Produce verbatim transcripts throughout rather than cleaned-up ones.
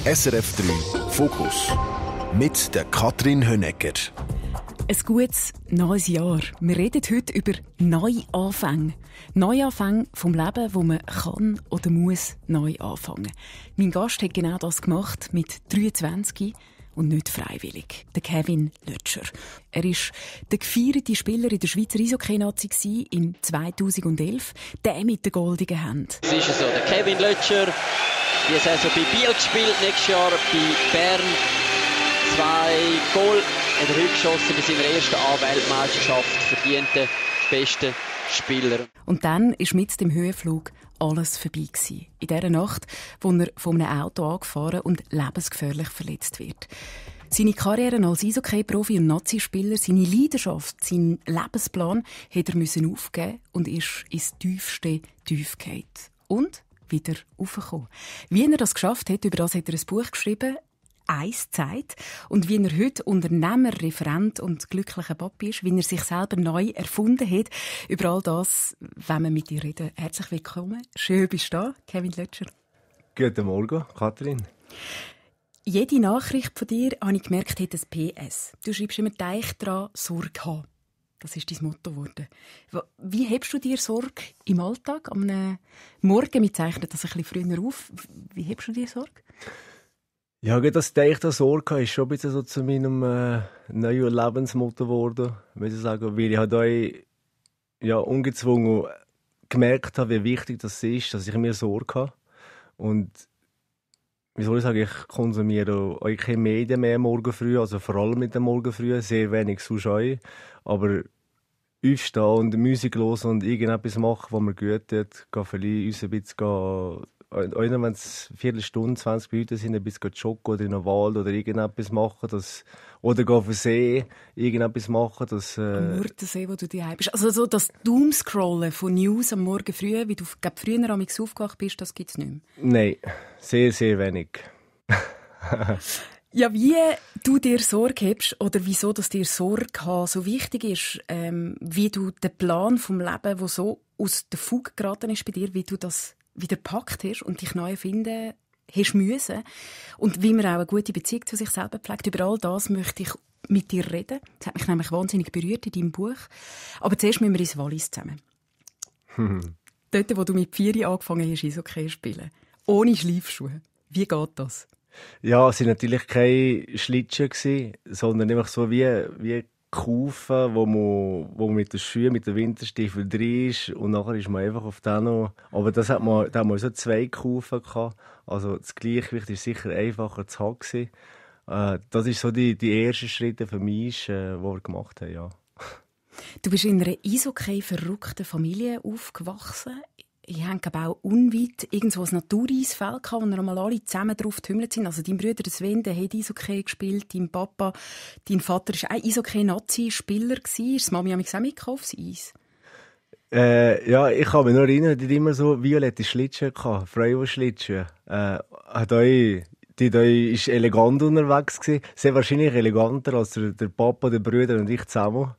S R F drei Fokus mit der Katrin Hönecker. Ein gutes neues Jahr. Wir reden heute über Neuanfänge. Neuanfänge vom Leben, wo man kann oder muss neu anfangen. Mein Gast hat genau das gemacht mit dreiundzwanzig und nicht freiwillig. Der Kevin Lötscher. Er war der gefeierte Spieler in der Schweizer Eishockey-Nazi im zweitausendelf, der mit den goldenen Händen. Das ist so, der Kevin Lötscher, die Saison bei Biel gespielt, nächstes Jahr bei Bern. Zwei Goal hat er heute geschossen bei seiner ersten A-Weltmeisterschaft, verdiente beste Spieler. Und dann war mit dem Höhenflug alles vorbei gewesen. In dieser Nacht, wo er von einem Auto angefahren und lebensgefährlich verletzt wird. Seine Karriere als Eishockey-Profi und Nazi-Spieler, seine Leidenschaft, sein Lebensplan hat er müssen aufgeben und ist ins tiefste Tief gefallen. Und wieder raufgekommen. Wie er das geschafft hat, über das hat er ein Buch geschrieben, Eiszeit. Und wie er heute Unternehmer, Referent und glücklicher Papi ist, wie er sich selber neu erfunden hat. Über all das wollen wir mit dir reden. Herzlich willkommen. Schön, bist du da, Kevin Lötscher. Guten Morgen, Katrin. Jede Nachricht von dir, habe ich gemerkt, hat ein P S. Du schreibst immer «Denk dran, Sorge haben». Das ist dein Motto geworden. Wie hebst du dir Sorge im Alltag? Am Morgen, wir zeichnen das ein bisschen früher auf. Wie hebst du dir Sorge? Ja, das «Denk dran, Sorge haben» ist schon ein bisschen so zu meinem äh, neuen Lebensmotto geworden, muss ich sagen. Weil ich halt auch, ja, ungezwungen gemerkt habe, wie wichtig das ist, dass ich mir Sorge habe. Und wie soll ich sagen, ich konsumiere auch keine Medien mehr morgen früh, also vor allem mit dem Morgen früh, sehr wenig sonst auch. Aber aufstehen und Musik hören und irgendetwas machen, was mir gut tut, gehen vielleicht uns ein bisschen, auch wenn es eine Viertelstunde, zwanzig Minuten sind, ein bisschen joggen oder in einen Wald oder irgendetwas machen, das, oder gehen auf den See, irgendetwas machen, das... Äh am Murtensee, wo du daheim bist. Also so das Doomscrollen von News am Morgen früh, wie du glaub, früher am Abend aufgewacht bist, das gibt es nicht mehr? Nein, sehr, sehr wenig. Ja, wie du dir Sorge hast oder wieso dass dir Sorge haben so wichtig ist, ähm, wie du den Plan vom Leben, der so aus der Fuge geraten ist bei dir, wie du das wieder gepackt hast und dich neu erfinden hast müssen und wie man auch eine gute Beziehung zu sich selber pflegt. Über all das möchte ich mit dir reden. Das hat mich nämlich wahnsinnig berührt in deinem Buch. Aber zuerst müssen wir ins Wallis zusammen. Dort, wo du mit vier angefangen hast, Eishockey zu spielen. Ohne Schleifschuhe. Wie geht das? Ja, es waren natürlich keine Schlittschuhe, sondern einfach so wie, wie Kufen, wo man, wo man mit den Schuhen, mit den Winterstiefeln drin ist und nachher ist man einfach auf den noch. Aber das hat man, da hat man so zwei Kufen gehabt. Also das Gleichgewicht ist sicher einfacher zu haben gewesen. Äh, das ist so die, die ersten Schritte für mich, äh, die wir gemacht haben, ja. Du bist in einer Eishockey-verrückten Familie aufgewachsen. Ich habe auch unweit irgendwo ein Natureisfeld gehabt, wo wir einmal alle zusammen drauf getümmelt sind. Also dein Bruder Sven, der hat Eishockey gespielt, dein Papa, dein Vater war auch Eishockey-Nazi-Spieler. Ist Mami auch mitgekommen aufs Eis? Äh, ja, ich kann mich noch erinnern, die hatten immer so violette Schlittschuhe gehabt, Freiwurf-Schlittschuhe. Äh, hat euch Die da ist elegant unterwegs gewesen. Sehr wahrscheinlich eleganter als der, der Papa, der Brüder und ich zusammen.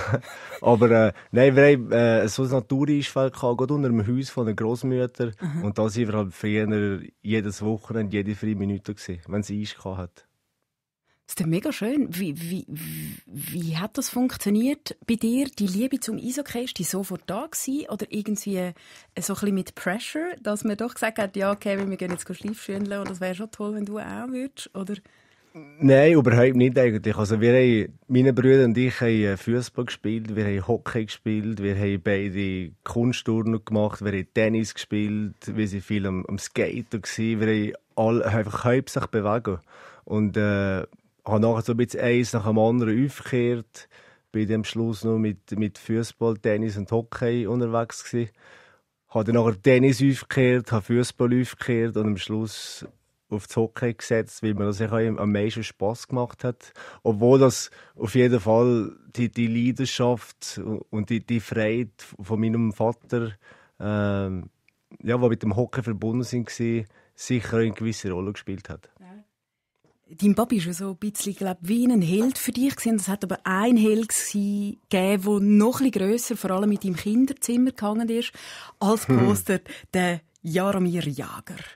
Aber äh, nein, wir haben äh, so ein Natureisfeld gehabt, gerade unter dem Haus von den Grossmüttern. Mhm. Und da waren wir halt früher jedes Wochenende, jede freie Minute gewesen, wenn es Eis gehabt hat. Das ist ja mega schön. Wie, wie, wie, wie hat das funktioniert bei dir? Die Liebe zum Eishockey, ist die sofort da gewesen? Oder irgendwie äh, so ein bisschen mit Pressure, dass man doch gesagt hat, ja, okay, wir gehen jetzt Schleifschütteln und das wäre schon toll, wenn du auch würdest? Oder? Nein, überhaupt nicht eigentlich. Also wir haben, meine Brüder und ich haben Fußball gespielt, wir haben Hockey gespielt, wir haben beide Kunstturnen gemacht, wir haben Tennis gespielt, wir waren viel am, am Skaten gewesen, wir haben alle einfach hauptsächlich bewegen. Und äh, habe nachher so ein bisschen eins nach dem anderen aufgekehrt, bin am Schluss noch mit, mit Fußball, Tennis und Hockey unterwegs gewesen. Habe dann nachher Tennis aufgekehrt, habe Fußball aufgekehrt und am Schluss auf das Hockey gesetzt, weil mir das am meisten Spass gemacht hat. Obwohl das auf jeden Fall die, die Leidenschaft und die, die Freude von meinem Vater, ähm, ja, die mit dem Hockey verbunden sind, sicher eine gewisse Rolle gespielt hat. Ja. Dein Papi war so ein bisschen, glaub, wie ein Held für dich. Es hat aber ein Held gegeben, der noch ein bisschen grösser, vor allem mit deinem Kinderzimmer gehangen ist, als Poster, hm. der Jaromir Jagr.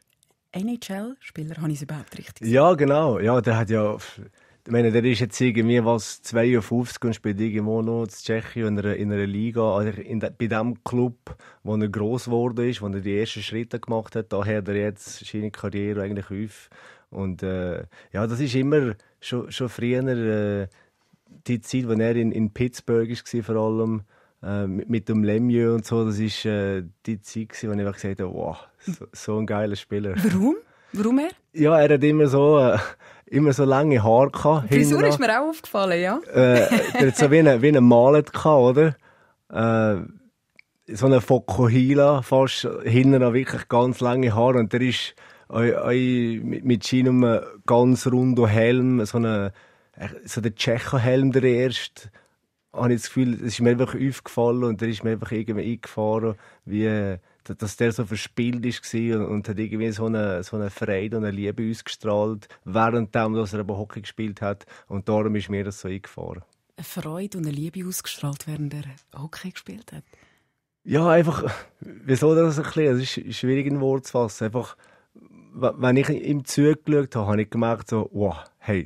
N H L-Spieler, habe ich es überhaupt richtig gesagt? Ja, genau. Ja, der hat ja... Ich meine, der ist jetzt irgendwie was zweiundfünfzig und spielt irgendwo noch in Tschechien in einer, in einer Liga. Also in de, bei dem Club, wo er gross geworden ist, wo er die ersten Schritte gemacht hat, da hört er jetzt seine Karriere eigentlich auf. Und äh, ja, das ist immer schon, schon früher äh, die Zeit, wo er in, in Pittsburgh war, vor allem äh, mit, mit dem Lemieux und so. Das war äh, die Zeit, wo ich einfach gesagt habe, wow, so, so ein geiler Spieler. Warum? Warum er? Ja, er hat immer so, äh, immer so lange Haare gehabt. Die Frisur ist mir auch aufgefallen, ja. Äh, er hat so wie ein, wie ein Mallet gehabt, oder? Äh, so eine Fokuhila, fast hinten noch wirklich ganz lange Haare. Und der ist äh, äh, mit, mit seinem ganz runden Helm, so, eine, so der Tschecho-Helm, der erste, habe ich das Gefühl, es ist mir einfach aufgefallen und der ist mir einfach irgendwie eingefahren, wie, dass der so verspielt war und, und hat irgendwie so eine, so eine Freude und eine Liebe ausgestrahlt, währenddem, dass er aber Hockey gespielt hat. Und darum ist mir das so eingefahren. Eine Freude und eine Liebe ausgestrahlt, während er Hockey gespielt hat? Ja, einfach, wieso das erklären? Das ist schwierig in Worte zu fassen. Einfach, wenn ich ihm zugeschaut habe, habe ich gemerkt, so, wow, hey,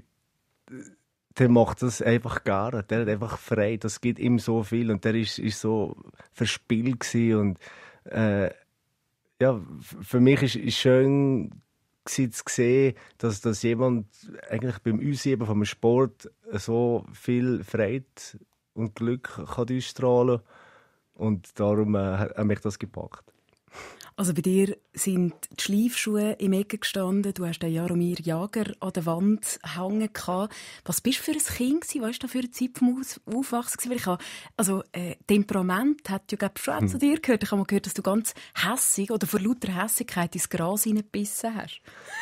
der macht das einfach gerne. Der hat einfach frei. Das gibt ihm so viel. Und der ist, ist so verspielt gewesen. Und äh, ja, für mich ist es schön zu sehen, dass, dass jemand eigentlich beim Ausüben vom Sport so viel Freude und Glück kann ausstrahlen kann. Und darum äh, hat mich das gepackt. Also bei dir sind die Schleifschuhe im Ecke gestanden. Du hast den Jaromir Jagr an der Wand hängen gehabt. Was bist du für ein Kind gewesen? Was war das für eine Zeit vom Aufwachsen? Weil ich habe, also äh, Temperament hat ja glaub, schon hm. zu dir gehört. Ich habe mal gehört, dass du ganz hässig oder vor lauter Hässigkeit ins Gras hineingebissen hast.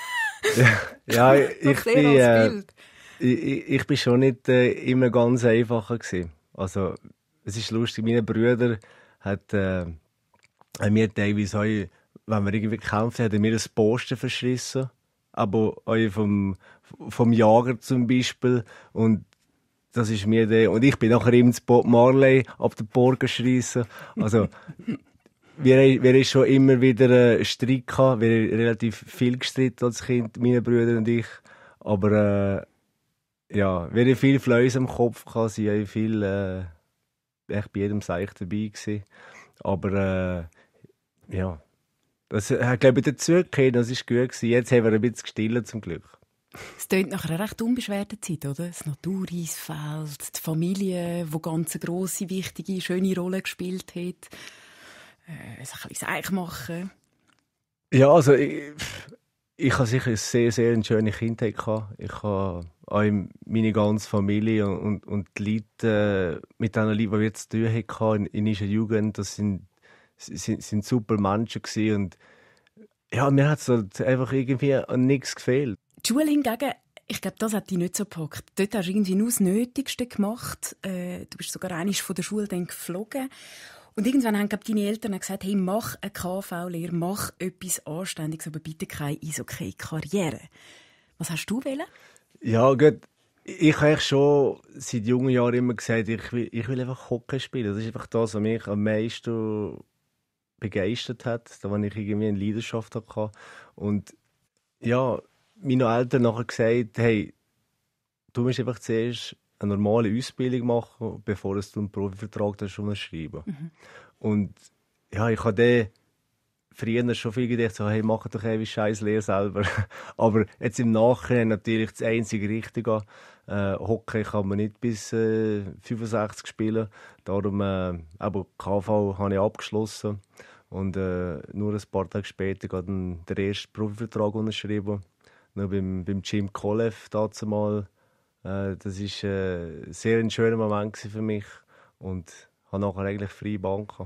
ja, ja, ich bin, äh, ich, ich bin schon nicht äh, immer ganz einfacher gewesen. Also es ist lustig, meine Brüder hat äh, mir teilweise auch, wenn wir irgendwie gekämpft haben, mir ein Poster verschlissen. Aber auch vom, vom Jager zum Beispiel. Und das ist mir der, und ich bin nachher ihm das Bob Marley ab der Borke schreissen. Also, wir, wir haben schon immer wieder einen Streit gehabt. Wir haben relativ viel gestritten als Kind, meine Brüder und ich. Aber, äh, ja, wir haben viel Fläuse im Kopf gehabt. Sie haben viel, äh, echt bei jedem Seich dabei gewesen. Aber, äh, ja, das hat, glaube ich, dazugehört, das war gut gewesen. Jetzt haben wir ein bisschen gestillt, zum Glück. Es klingt nach einer recht unbeschwerten Zeit, oder? Das Natureisfeld, die Familie, die ganz eine grosse, wichtige, schöne Rolle gespielt hat. Äh, ein bisschen Seich machen. Ja, also ich, ich hatte sicher eine sehr, sehr schöne Kindheit gehabt. Ich habe auch meine ganze Familie und, und, und die Leute, mit denen Leuten, die wir zu tun hatten in, in unserer Jugend, das sind sind, sind super Menschen gewesen. Und ja, mir hat es halt einfach irgendwie an nichts gefehlt. Die Schule hingegen, ich glaube, das hat dich nicht so gepackt. Dort hast du irgendwie nur das Nötigste gemacht. Äh, du bist sogar einmal von der Schule dann geflogen. Und irgendwann haben glaub, deine Eltern gesagt, hey, mach eine K V-Lehre, mach etwas Anständiges, aber bitte keine Eishockey-Karriere. Was hast du wollen? Ja, gut. Ich habe schon seit jungen Jahren immer gesagt, ich will, ich will einfach Hockey spielen. Das ist einfach das, was mich am meisten begeistert hat, da wo ich irgendwie eine Leidenschaft hatte. Und ja, meine Eltern nachher gesagt, hey, du musst einfach zuerst eine normale Ausbildung machen, bevor du einen Profivertrag unterschreiben. Mhm. Und ja, ich habe dann früher schon viel gedacht, so, hey, mach doch ewig scheiß Lehre selber. Aber jetzt im Nachhinein natürlich das einzige Richtige. Äh, Hockey kann man nicht bis äh, fünfundsechzig spielen. Darum, äh, aber K V habe ich abgeschlossen. Und äh, nur ein paar Tage später hat dann der erste Profivertrag unterschrieben. Noch beim, beim Jim Kolev dazu mal. Äh, das war äh, ein sehr schöner Moment für mich. Und habe nachher eigentlich freie Bahn gehabt.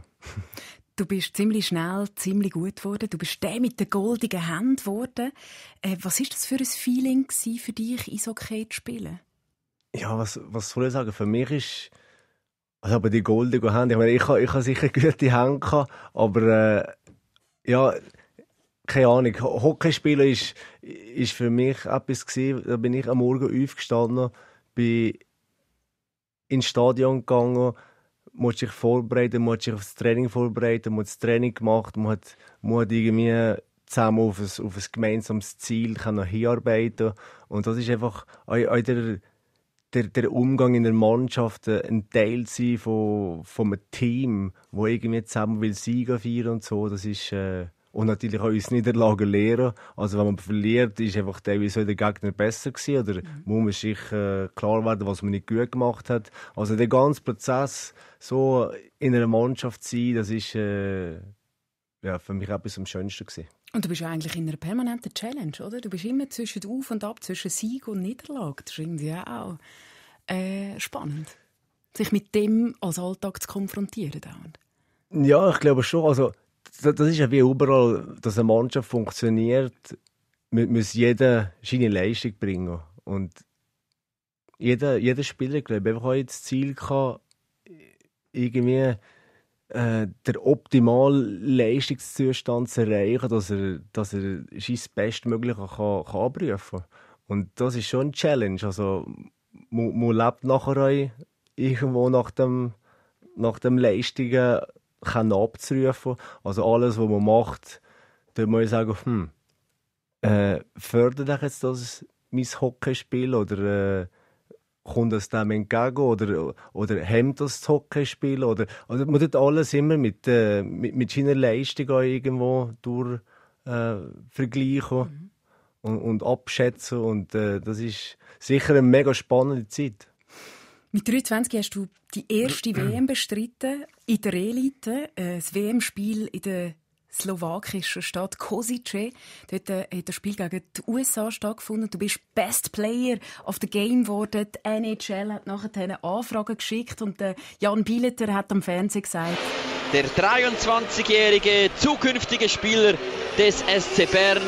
Du bist ziemlich schnell, ziemlich gut geworden. Du bist der mit den goldigen Händen geworden. Äh, was war das für ein Feeling für dich, Eishockey zu spielen? Ja, was, was soll ich sagen? Für mich ist... Also, aber die goldigen Hände, ich meine, ich habe, ich habe sicher gute Hände gehabt, aber äh, ja, keine Ahnung. Hockey spielen ist, ist für mich etwas gewesen. Da bin ich am Morgen aufgestanden, bin ins Stadion gegangen, musste sich vorbereiten, musste sich aufs Training vorbereiten, man hat das Training gemacht, man hat, man hat irgendwie zusammen auf ein, auf ein gemeinsames Ziel können hinarbeiten. Und das ist einfach auch, auch der, der, der Umgang in der Mannschaft, ein Teil sein von, von einem Team, wo irgendwie zusammen will Siege feiern und so. Das ist, äh, und natürlich auch uns Niederlagen lernen. Also wenn man verliert, ist einfach teilweise der Gegner besser gewesen. Oder mhm. muss man sich äh, klar werden, was man nicht gut gemacht hat. Also der ganze Prozess, so in einer Mannschaft zu sein, das ist äh, ja, für mich etwas am Schönsten gewesen. Und du bist ja eigentlich in einer permanenten Challenge, oder? Du bist immer zwischen Auf und Ab, zwischen Sieg und Niederlage. Das ist irgendwie auch äh, spannend, sich mit dem als Alltag zu konfrontieren. Dauernd. Ja, ich glaube schon. Also, das ist ja wie überall, dass eine Mannschaft funktioniert, muss jeder seine Leistung bringen. Und jeder, jeder Spieler, glaube ich, einfach auch das Ziel kann, irgendwie äh, der optimale Leistungszustand zu erreichen, dass er, dass er sein Bestmögliche kann, kann abrufen kann. Und das ist schon eine Challenge. Also, man, man lebt nachher auch irgendwo nach dem, nach dem Leistungen kann abzurufen. Also alles, was man macht, da muss ich sagen, hm, äh, fördert dich jetzt das mein Hockeyspiel oder äh, kommt das dem entgegen oder, oder hemmt das das Hockeyspiel? Oder, also man tut alles immer mit, äh, mit, mit seiner Leistung auch irgendwo durch äh, vergleichen mhm. und, und abschätzen. Und äh, das ist sicher eine mega spannende Zeit. Mit dreiundzwanzig hast du die erste W M bestritten in der Elite, das W M-Spiel in der slowakischen Stadt Košice. Dort hat das Spiel gegen die U S A stattgefunden. Du bist Best Player of the Game geworden. Die N H L hat nachher eine Anfrage geschickt und Jan Bieleter hat am Fernsehen gesagt: Der dreiundzwanzigjährige zukünftige Spieler des S C Bern.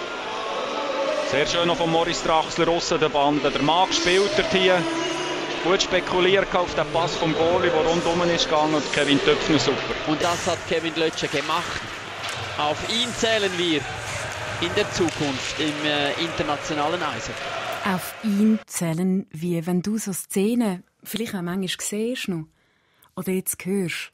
Sehr schön noch von Maurice Draxler aussen der Bande. Der Mann spielt dort hier. Gut spekuliert auf den Pass vom Goalie, der rundum ist gegangen, und Kevin Töpfner super. Und das hat Kevin Lötscher gemacht. Auf ihn zählen wir in der Zukunft im äh, internationalen Eishockey. Auf ihn zählen wir, wenn du so Szenen vielleicht auch manchmal siehst noch, oder jetzt hörst.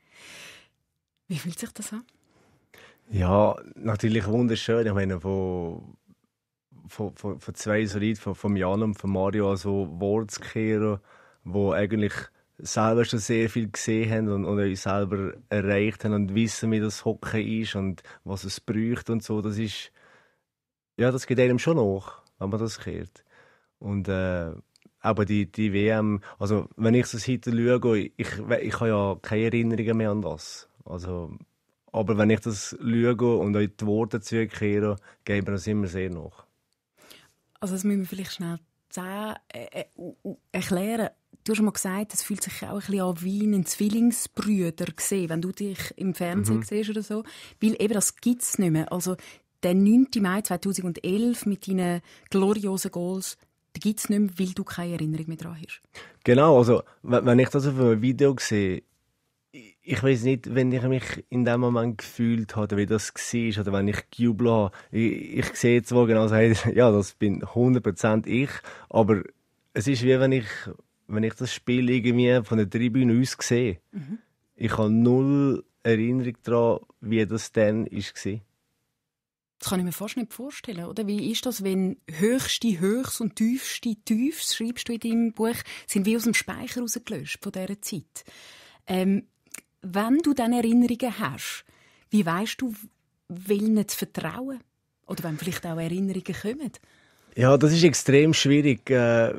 Wie fühlt sich das an? Ja, natürlich wunderschön. Ich meine, von Von, von, von zwei so Leuten, von, von Jan und von Mario, also Worte zu kehren, die eigentlich selber schon sehr viel gesehen haben und, und uns selber erreicht haben und wissen, wie das Hockey ist und was es braucht und so. Das ist, ja, das geht einem schon nach, wenn man das kehrt. Und äh, aber die, die W M, also wenn ich so heute schaue, ich, ich habe ja keine Erinnerungen mehr an das. Also, aber wenn ich das schaue und euch die Worte zurückkehre, geben wir das immer sehr nach. Also das müssen wir vielleicht schnell sagen, äh, äh, erklären. Du hast mal gesagt, es fühlt sich auch ein bisschen an wie ein Zwillingsbrüder gesehen, wenn du dich im Fernsehen mhm. siehst oder so. Weil eben das gibt es nicht mehr. Also der neunten Mai zweitausendelf mit deinen gloriosen Goals, den gibt es nicht mehr, weil du keine Erinnerung mehr daran hast. Genau, also wenn ich das auf einem Video sehe, ich weiß nicht, wenn ich mich in dem Moment gefühlt habe, wie das war, oder wenn ich gejubelt habe. Ich, ich sehe zwar genau, ja, das bin hundert Prozent ich, aber es ist wie wenn ich, wenn ich das Spiel irgendwie von der Tribüne aus sehe. Mhm. Ich habe null Erinnerung daran, wie das dann war. Das kann ich mir fast nicht vorstellen, oder? Wie ist das, wenn höchste Höchst und tiefste Tiefs, schreibst du in deinem Buch, sind wie aus dem Speicher rausgelöscht von dieser Zeit? Ähm, Wenn du dann Erinnerungen hast, wie weisst du, welchen zu vertrauen? Oder wenn vielleicht auch Erinnerungen kommen? Ja, das ist extrem schwierig.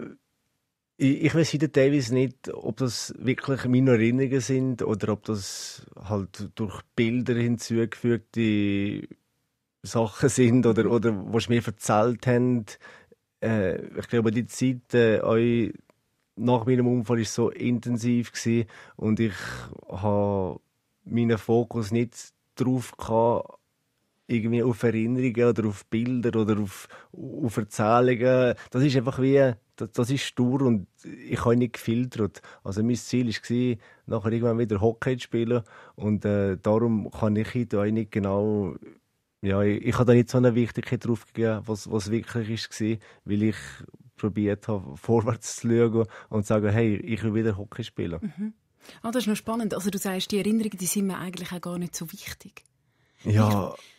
Ich, ich weiß heute teilweise nicht, ob das wirklich meine Erinnerungen sind oder ob das halt durch Bilder hinzugefügte Sachen sind oder, oder was mir erzählt haben. Ich glaube, die Zeit, euch nach meinem Unfall war es so intensiv gewesen, und ich habe meinen Fokus nicht darauf gehabt, irgendwie auf Erinnerungen oder auf Bilder oder auf, auf Erzählungen. Das ist einfach wie, das, das ist stur und ich habe nicht gefiltert. Also mein Ziel war, nachher irgendwann wieder Hockey zu spielen, und äh, darum kann ich heute auch nicht genau, ja, ich, ich habe da nicht so eine Wichtigkeit drauf gegeben, was, was wirklich war, weil ich probiert habe, vorwärts zu schauen und zu sagen, hey, ich will wieder Hockey spielen. Mhm. Ah, das ist noch spannend. Also du sagst, die Erinnerungen, die sind mir eigentlich auch gar nicht so wichtig. Ja,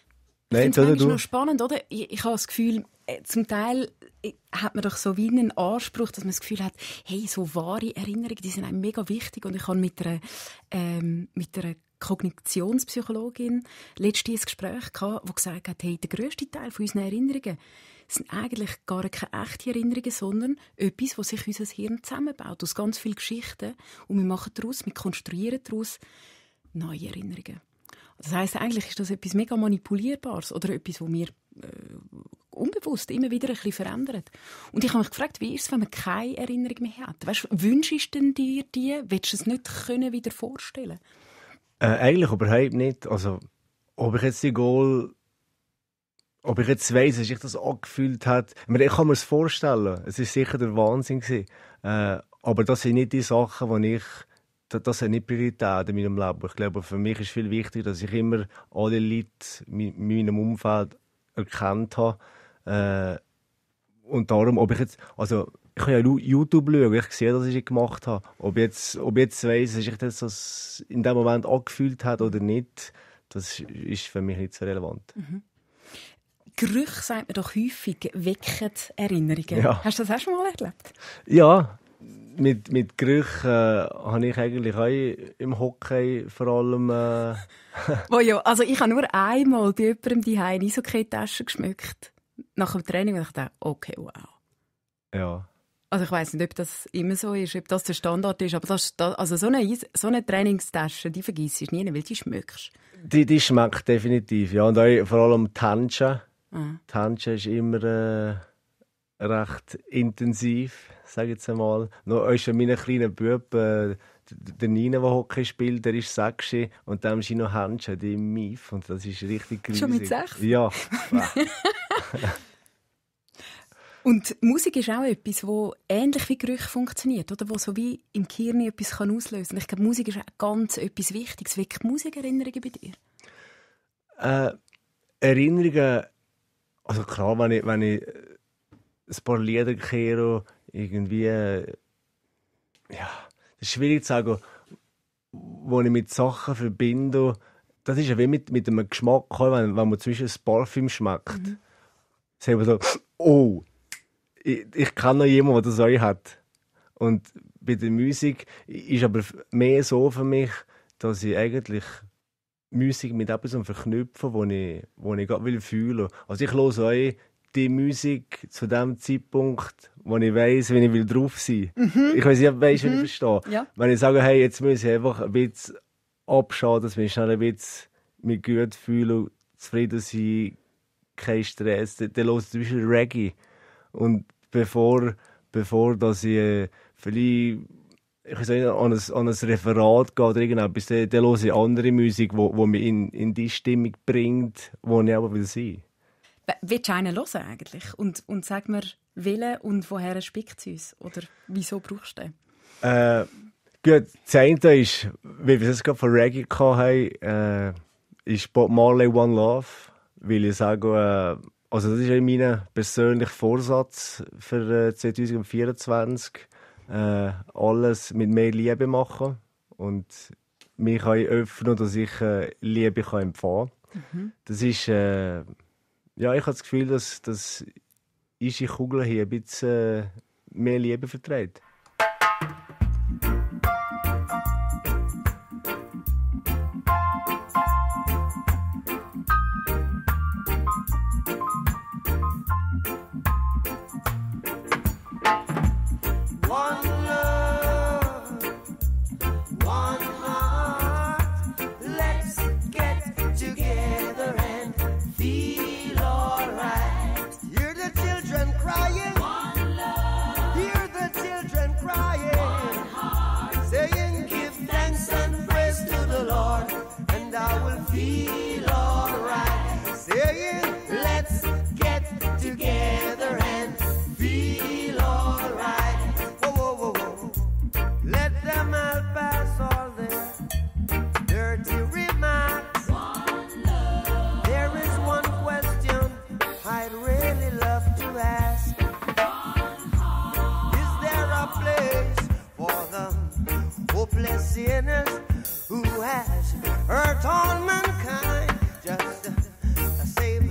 Nein, ich finde es noch spannend, oder? Ich, ich habe das Gefühl, zum Teil hat man doch so wie einen Anspruch, dass man das Gefühl hat, hey, so wahre Erinnerungen, die sind einem mega wichtig. Und ich habe mit einer, ähm, mit einer Kognitionspsychologin letztens ein Gespräch gehabt, die gesagt hat, hey, der grösste Teil von unseren Erinnerungen sind eigentlich gar keine echten Erinnerungen, sondern etwas, was sich unser Hirn zusammenbaut, aus ganz vielen Geschichten. Und wir machen daraus, wir konstruieren daraus neue Erinnerungen. Das heisst, eigentlich ist das etwas mega Manipulierbares oder etwas, das wir äh, unbewusst immer wieder ein bisschen verändern. Und ich habe mich gefragt, wie ist es, wenn man keine Erinnerung mehr hat? Weißt, wünschst du dir die? Willst du es nicht können wieder vorstellen? Äh, eigentlich überhaupt nicht. Also, ob ich jetzt die Goal, ob ich jetzt weiss, dass ich das angefühlt habe, ich kann mir es vorstellen. Es war sicher der Wahnsinn gewesen. Äh, aber das sind nicht die Sachen, die ich Das sind nicht Prioritäten in meinem Leben. Ich glaube, für mich ist viel wichtiger, dass ich immer alle Leute in meinem Umfeld erkannt habe. Äh, und darum, ob ich jetzt, also ich kann ja YouTube schauen, ich sehe, dass ich es gemacht habe. Ob ich jetzt, ob ich jetzt weiss, dass ich das in dem Moment angefühlt habe oder nicht, das ist für mich nicht so relevant. Mhm. Gerüche, sagt man doch häufig, wecken Erinnerungen. Ja. Hast du das auch schon mal erlebt? Ja. Mit, mit Gerüchen äh, habe ich eigentlich auch im Hockey vor allem... Äh oh ja, also ich habe nur einmal bei jemandem die eine Eishockey-Tasche geschmückt. Nach dem Training und ich dachte, okay, wow. Ja. Also ich weiss nicht, ob das immer so ist, ob das der Standard ist, aber das, also so eine, so eine Trainingstasche, die vergisst du nie, weil die schmeckst. Die, die schmeckt definitiv, ja. Und auch vor allem die Handschuhe. Ah. Die Handschuhe ist immer... Äh recht intensiv, sage ich jetzt einmal. Noch ist ja mein kleiner Bub, äh, der Nina, der Hockey spielt, der ist sechs und dann ist noch Handschuhe, die im M I F. Und das ist richtig riesig. Schon mit sechs? Ja. Und Musik ist auch etwas, das ähnlich wie Gerüche funktioniert, oder? Wo so wie im Gehirn etwas kann auslösen kann. Ich glaube, Musik ist auch ganz etwas Wichtiges. Weckt Musik Erinnerungen bei dir? Äh, Erinnerungen, also klar, wenn ich, wenn ich ein paar Lieder höre, irgendwie, ja, das ist schwierig zu sagen, wo ich mit Sachen verbinde. Das ist ja wie mit, mit einem Geschmack, wenn, wenn man zwischen ein Parfüm schmeckt. Mhm. Sagt man so, oh, ich, ich kenne noch jemanden, der das auch hat. Und bei der Musik ist aber mehr so für mich, dass ich eigentlich Musik mit etwas verknüpfe, wo ich, wo ich gerade fühlen will. Also ich höre auch die Musik zu dem Zeitpunkt, wo ich weiss, wenn ich will drauf sein will. Mhm. Ich weiss nicht, ob weiss, mhm. wenn ich verstehe. Ja. Wenn ich sage, hey, jetzt muss ich einfach ein bisschen abschauen, dass ich schnell ein bisschen mich gut fühle, zufrieden sein, kein Stress, dann höre ich zum Beispiel Reggae. Und bevor, bevor dass ich äh, vielleicht ich weiß nicht, an, ein, an ein Referat gehe oder irgendetwas, dann, dann höre ich andere Musik, die wo, wo mich in, in die Stimmung bringt, wo ich aber will sein. Willst du einen hören eigentlich? Und, und sag mir, welchen und woher spickt es uns? Oder wieso brauchst du den? Äh, gut, das eine ist, wie wir es gerade von Reggae hatten, äh, ist Bob Marley One Love. Weil ich sage, äh, also das ist mein persönlicher Vorsatz für äh, zwanzig vierundzwanzig. Äh, alles mit mehr Liebe machen und mich öffnen, dass ich äh, Liebe kann empfangen kann. Mhm. Das ist... Äh, Ja, ich habe das Gefühl, dass, dass unsere Kugel hier ein bisschen mehr Liebe verträgt. Sinners who has hurt all mankind, just uh, save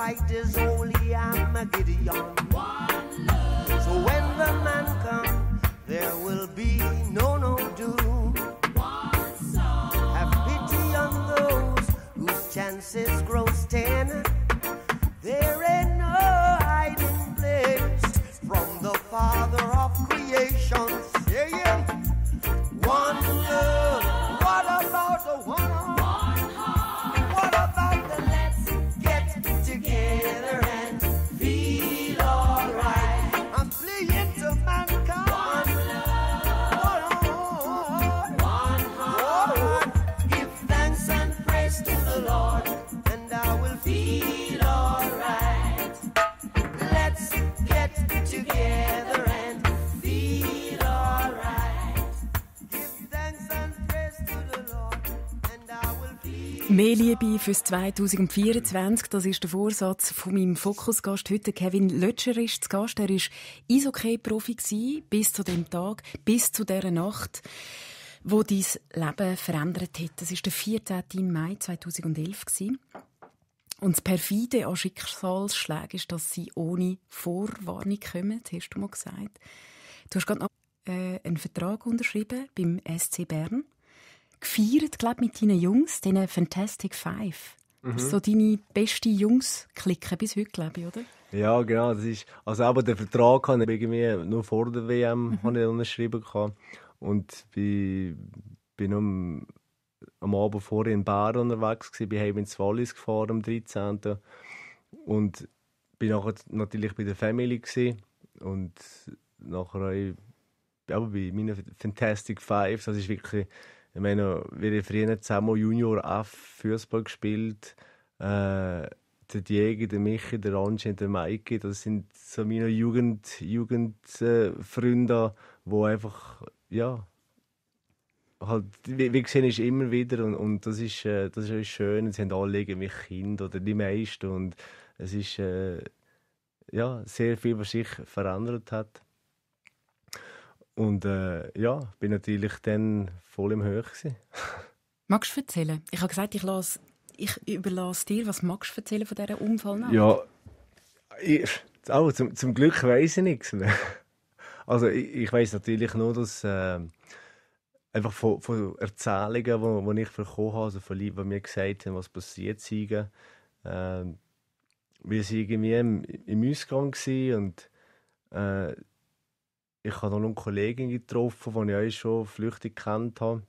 fight is holy Armageddon. One love. So when the man comes, there will be no, no doom. One soul. Have pity on those whose chances grow ten. There ain't no hiding place from the Father of creation. Say yeah. One love. What about the one heart? One heart. What about the let's get together and feel alright? I'm playing to mankind. One love. One heart. One heart. Give thanks and praise to the Lord, and I will feel alright. Let's get together and feel alright. Give thanks and praise to the Lord, and I will feel. Mehr Liebe fürs zwanzig vierundzwanzig, das ist der Vorsatz von meinem Fokusgast heute. Kevin Lötscher ist zu Gast. Er war Eishockey-Profi bis zu dem Tag, bis zu dieser Nacht, wo dein Leben verändert hat. Das war der vierzehnten Mai zweitausendelf. Und das Perfide an Schicksalsschlägen ist, dass sie ohne Vorwarnung kommen, hast du mal gesagt. Du hast gerade noch äh, einen Vertrag unterschrieben beim S C Bern. Gefeiert, glaube ich, mit deinen Jungs, den Fantastic Five. Mhm. Das ist so deine beste Jungs-Clique bis heute, glaube ich, oder? Ja, genau. Das ist, also aber den Vertrag habe ich irgendwie nur vor der W M mhm. habe ich unterschrieben. Und bin, bin am, am Abend vorher in Bern unterwegs gewesen, bin heim ins Wallis gefahren am dreizehnten Und bin nachher natürlich bei der Family gewesen. Und nachher auch bei meinen Fantastic Five. Das ist wirklich, ich meine, wir haben früher zusammen Junior F Fußball gespielt. Äh, der Diego, der Michi, der Angie und der Maike, das sind so meine Jugend, Jugendfreunde, äh, die einfach, ja, halt, wie, wie gesehen ist immer wieder und, und das ist, äh, das ist schön. Sie haben alle irgendwie Kinder oder die meisten und es ist äh, ja, sehr viel, was sich verändert hat. Und äh, ja, bin natürlich dann voll im Höch gewesen. Magst du erzählen? Ich habe gesagt, ich, lasse, ich überlasse dir. Was magst du erzählen von dieser Unfallnacht? Ja, ich, oh, zum, zum Glück weiss ich nichts mehr. Also ich, ich weiss natürlich nur, dass äh, einfach von, von Erzählungen, die wo, wo ich bekommen habe, also von Leuten, die mir gesagt haben, was passiert ist. Äh, wir waren irgendwie im, im Ausgang und äh, ich habe noch eine Kollegin getroffen, die ich auch schon flüchtig kennt habe.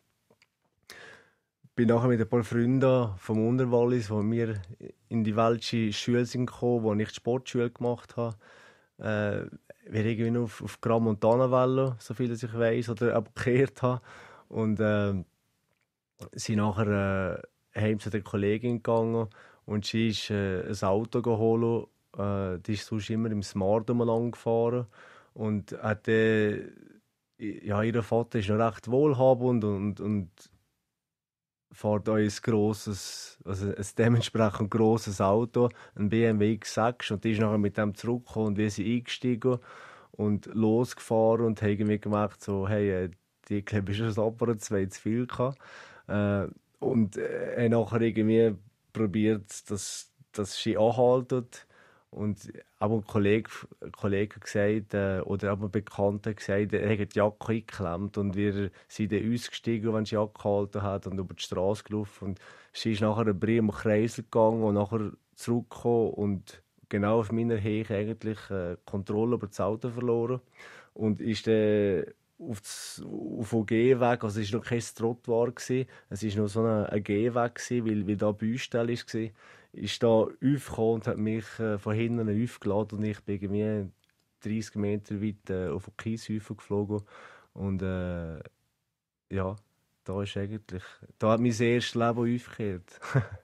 Ich bin nachher mit ein paar Freunden vom Unterwallis, die mir in die welche Schule sind gekommen, wo ich die Sportschule gemacht habe. Äh, wir irgendwie noch auf, auf Gran Montana wollen, so viel als ich weiss, oder abgekehrt habe. Und äh, sind nachher äh, heim zu der Kollegin gegangen und sie ist äh, ein Auto geholt. Äh, die ist sonst immer im Smart umeinander gefahren. Und hat, äh, ja, ihr Vater ist noch recht wohlhabend und, und fährt auch ein grosses, also ein dementsprechend grosses Auto, ein B M W X sechs. Und die ist nachher mit dem zurückgekommen und wir sind eingestiegen und losgefahren und haben irgendwie gemerkt, so, hey, die glaube ich, ist ein Apparat zwei zu viel gehabt. Äh, und äh, haben nachher irgendwie probiert, dass, dass sie anhaltet. Und auch ein Kollege, ein Kollege hat gesagt, äh, oder auch ein Bekannter hat gesagt, er hat die Jacke eingeklemmt und wir sind dann ausgestiegen, wenn sie die Jacke gehalten hat und über die Straße gelaufen. Und sie ist nachher einen Brie am Kreisel gegangen und nachher zurückgekommen und genau auf meiner Höhe eigentlich äh, Kontrolle über das Auto verloren. Und ist dann auf, das, auf den Gehweg, also es war noch kein Trottoir, es war noch so ein, ein Gehweg, weil, weil da Baustelle war, ist da aufgekommen und hat mich äh, von hinten aufgeladen und ich bin irgendwie dreißig Meter weit äh, auf den Kieshäufen geflogen. Und äh, ja, da ist eigentlich, da hat mein erstes Leben aufgehört.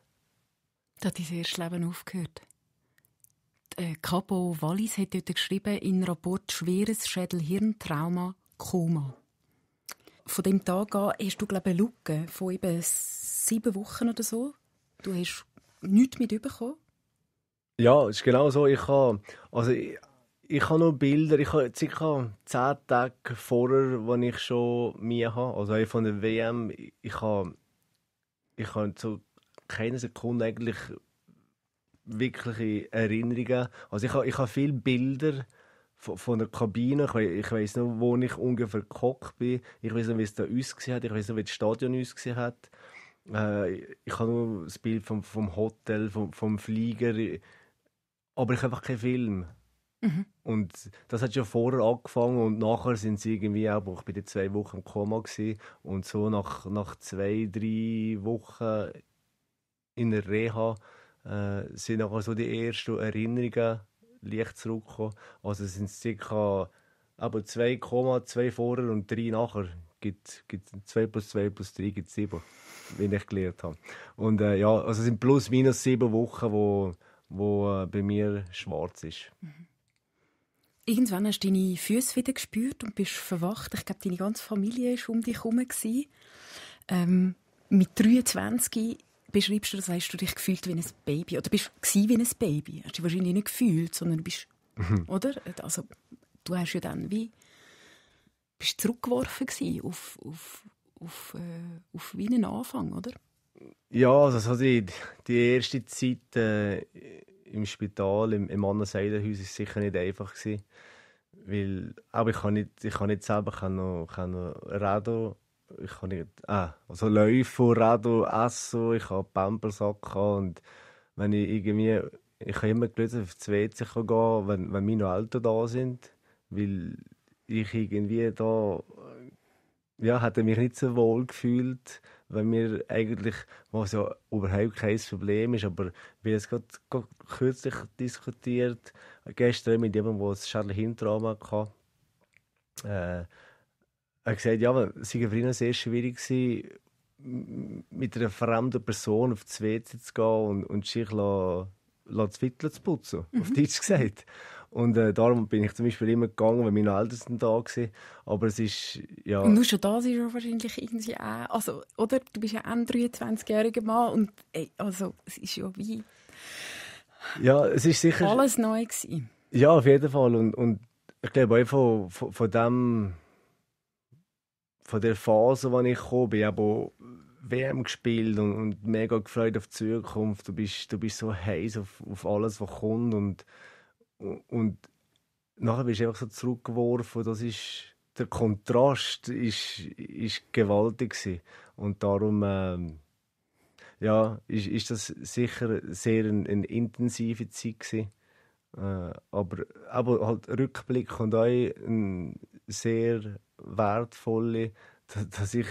Da hat dein erstes Leben aufgehört. Äh, Capo Wallis hat dort geschrieben, in Rapport schweres Schädel-Hirntrauma, Koma. Von dem Tag an hast du, glaube ich, eine Lücke von eben sieben Wochen oder so. Du hast nichts mit bekommen? Ja, es ist genau so. Ich habe, also ich, ich habe noch Bilder. Ich habe ca. zehn Tage vorher, als ich schon mir habe, also von der W M, ich habe, ich habe so keine Sekunde eigentlich wirkliche Erinnerungen. Also ich habe ich habe viele Bilder von, von der Kabine. Ich, ich weiss noch, wo ich ungefähr gehockt bin. Ich weiss noch, wie es da ausgesehen hat. Ich weiss noch, wie das Stadion ausgesehen hat. Äh, ich habe nur das Bild vom, vom Hotel, vom, vom Flieger. Aber ich habe einfach keinen Film. Mhm. Und das hat schon vorher angefangen und nachher sind sie irgendwie auch, ich bin zwei Wochen im Koma gewesen, und so nach, nach zwei, drei Wochen in der Reha äh, sind nachher so die ersten Erinnerungen leicht zurückgekommen. Also es sind circa aber zwei Komma, zwei vorher und drei nachher. Gibt, gibt zwei plus zwei plus drei gibt sieben, wie ich gelernt habe. Und äh, ja, also es sind plus minus sieben Wochen, wo, wo äh, bei mir schwarz ist. Mhm. Irgendwann hast du deine Füße wieder gespürt und bist verwacht. Ich glaube, deine ganze Familie war um dich herum. Ähm, mit dreiundzwanzig beschreibst du, das hast du dich gefühlt wie ein Baby. Oder bist du wie ein Baby? Hast du dich wahrscheinlich nicht gefühlt, sondern du bist, oder? Also, du hast ja dann wie bist zurückgeworfen gewesen auf, auf, auf, äh, auf wie einen Anfang, oder? Ja, also die, die erste Zeit äh, im Spital, im, im Anna-Seiler-Haus, war sicher nicht einfach gewesen, weil aber ich kann nicht, ich kann nicht selber, ich kann noch, kann noch Rado, ich kann nicht, ah, also laufen, Rado, essen, ich habe Pampers und wenn ich irgendwie, ich habe immer gelöst, auf das W C gehen, wenn, wenn meine Eltern da sind, weil ich irgendwie da, ja, hätte mich nicht so wohl gefühlt, wenn mir eigentlich, was ja überhaupt kein Problem ist, aber wir haben es gerade kürzlich diskutiert, gestern mit jemandem, der ein Charlie-Hintrauma hatte, äh, er hat gesagt, ja, es sei für ihn sehr schwierig gewesen, mit einer fremden Person auf das W C zu gehen und, und sich la, la das Viertel zu putzen, mhm. auf Deutsch gesagt. Und äh, darum bin ich zum Beispiel immer gegangen, wenn meine Eltern da waren. Aber es ist, ja... Und nur schon da ist ja wahrscheinlich irgendwie auch... Also, oder? Du bist ja ein dreiundzwanzigjähriger Mann und ey, also, es ist ja wie... Ja, es ist sicher... Alles neu gewesen. Ja, auf jeden Fall. Und, und ich glaube auch von, von, von dem... Von der Phase, in die ich gekommen bin, habe W M gespielt und, und mega gefreut auf die Zukunft. Du bist, du bist so heiß auf, auf alles, was kommt. Und, und nachher bist du einfach so zurückgeworfen. Das ist, der Kontrast ist, ist gewaltig gewesen. Und darum ähm, ja, ist, ist das sicher sehr eine, eine intensive Zeit gewesen. Äh, aber, aber halt Rückblick und auch ein sehr wertvolle, dass, dass ich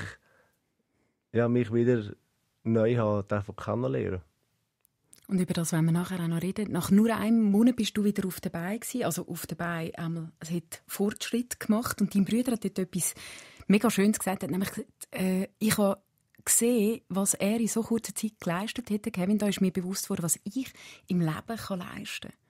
ja, mich wieder neu habe kennenlernen. Und über das wollen wir nachher auch noch reden. Nach nur einem Monat bist du wieder auf der Beine gewesen. Also auf der Beine einmal, es hat Fortschritt gemacht und dein Bruder hat dort etwas mega Schönes gesagt. Er hat nämlich gesagt, äh, ich habe gesehen, was er in so kurzer Zeit geleistet hätte. Kevin, da ist mir bewusst worden, was ich im Leben kann leisten kann.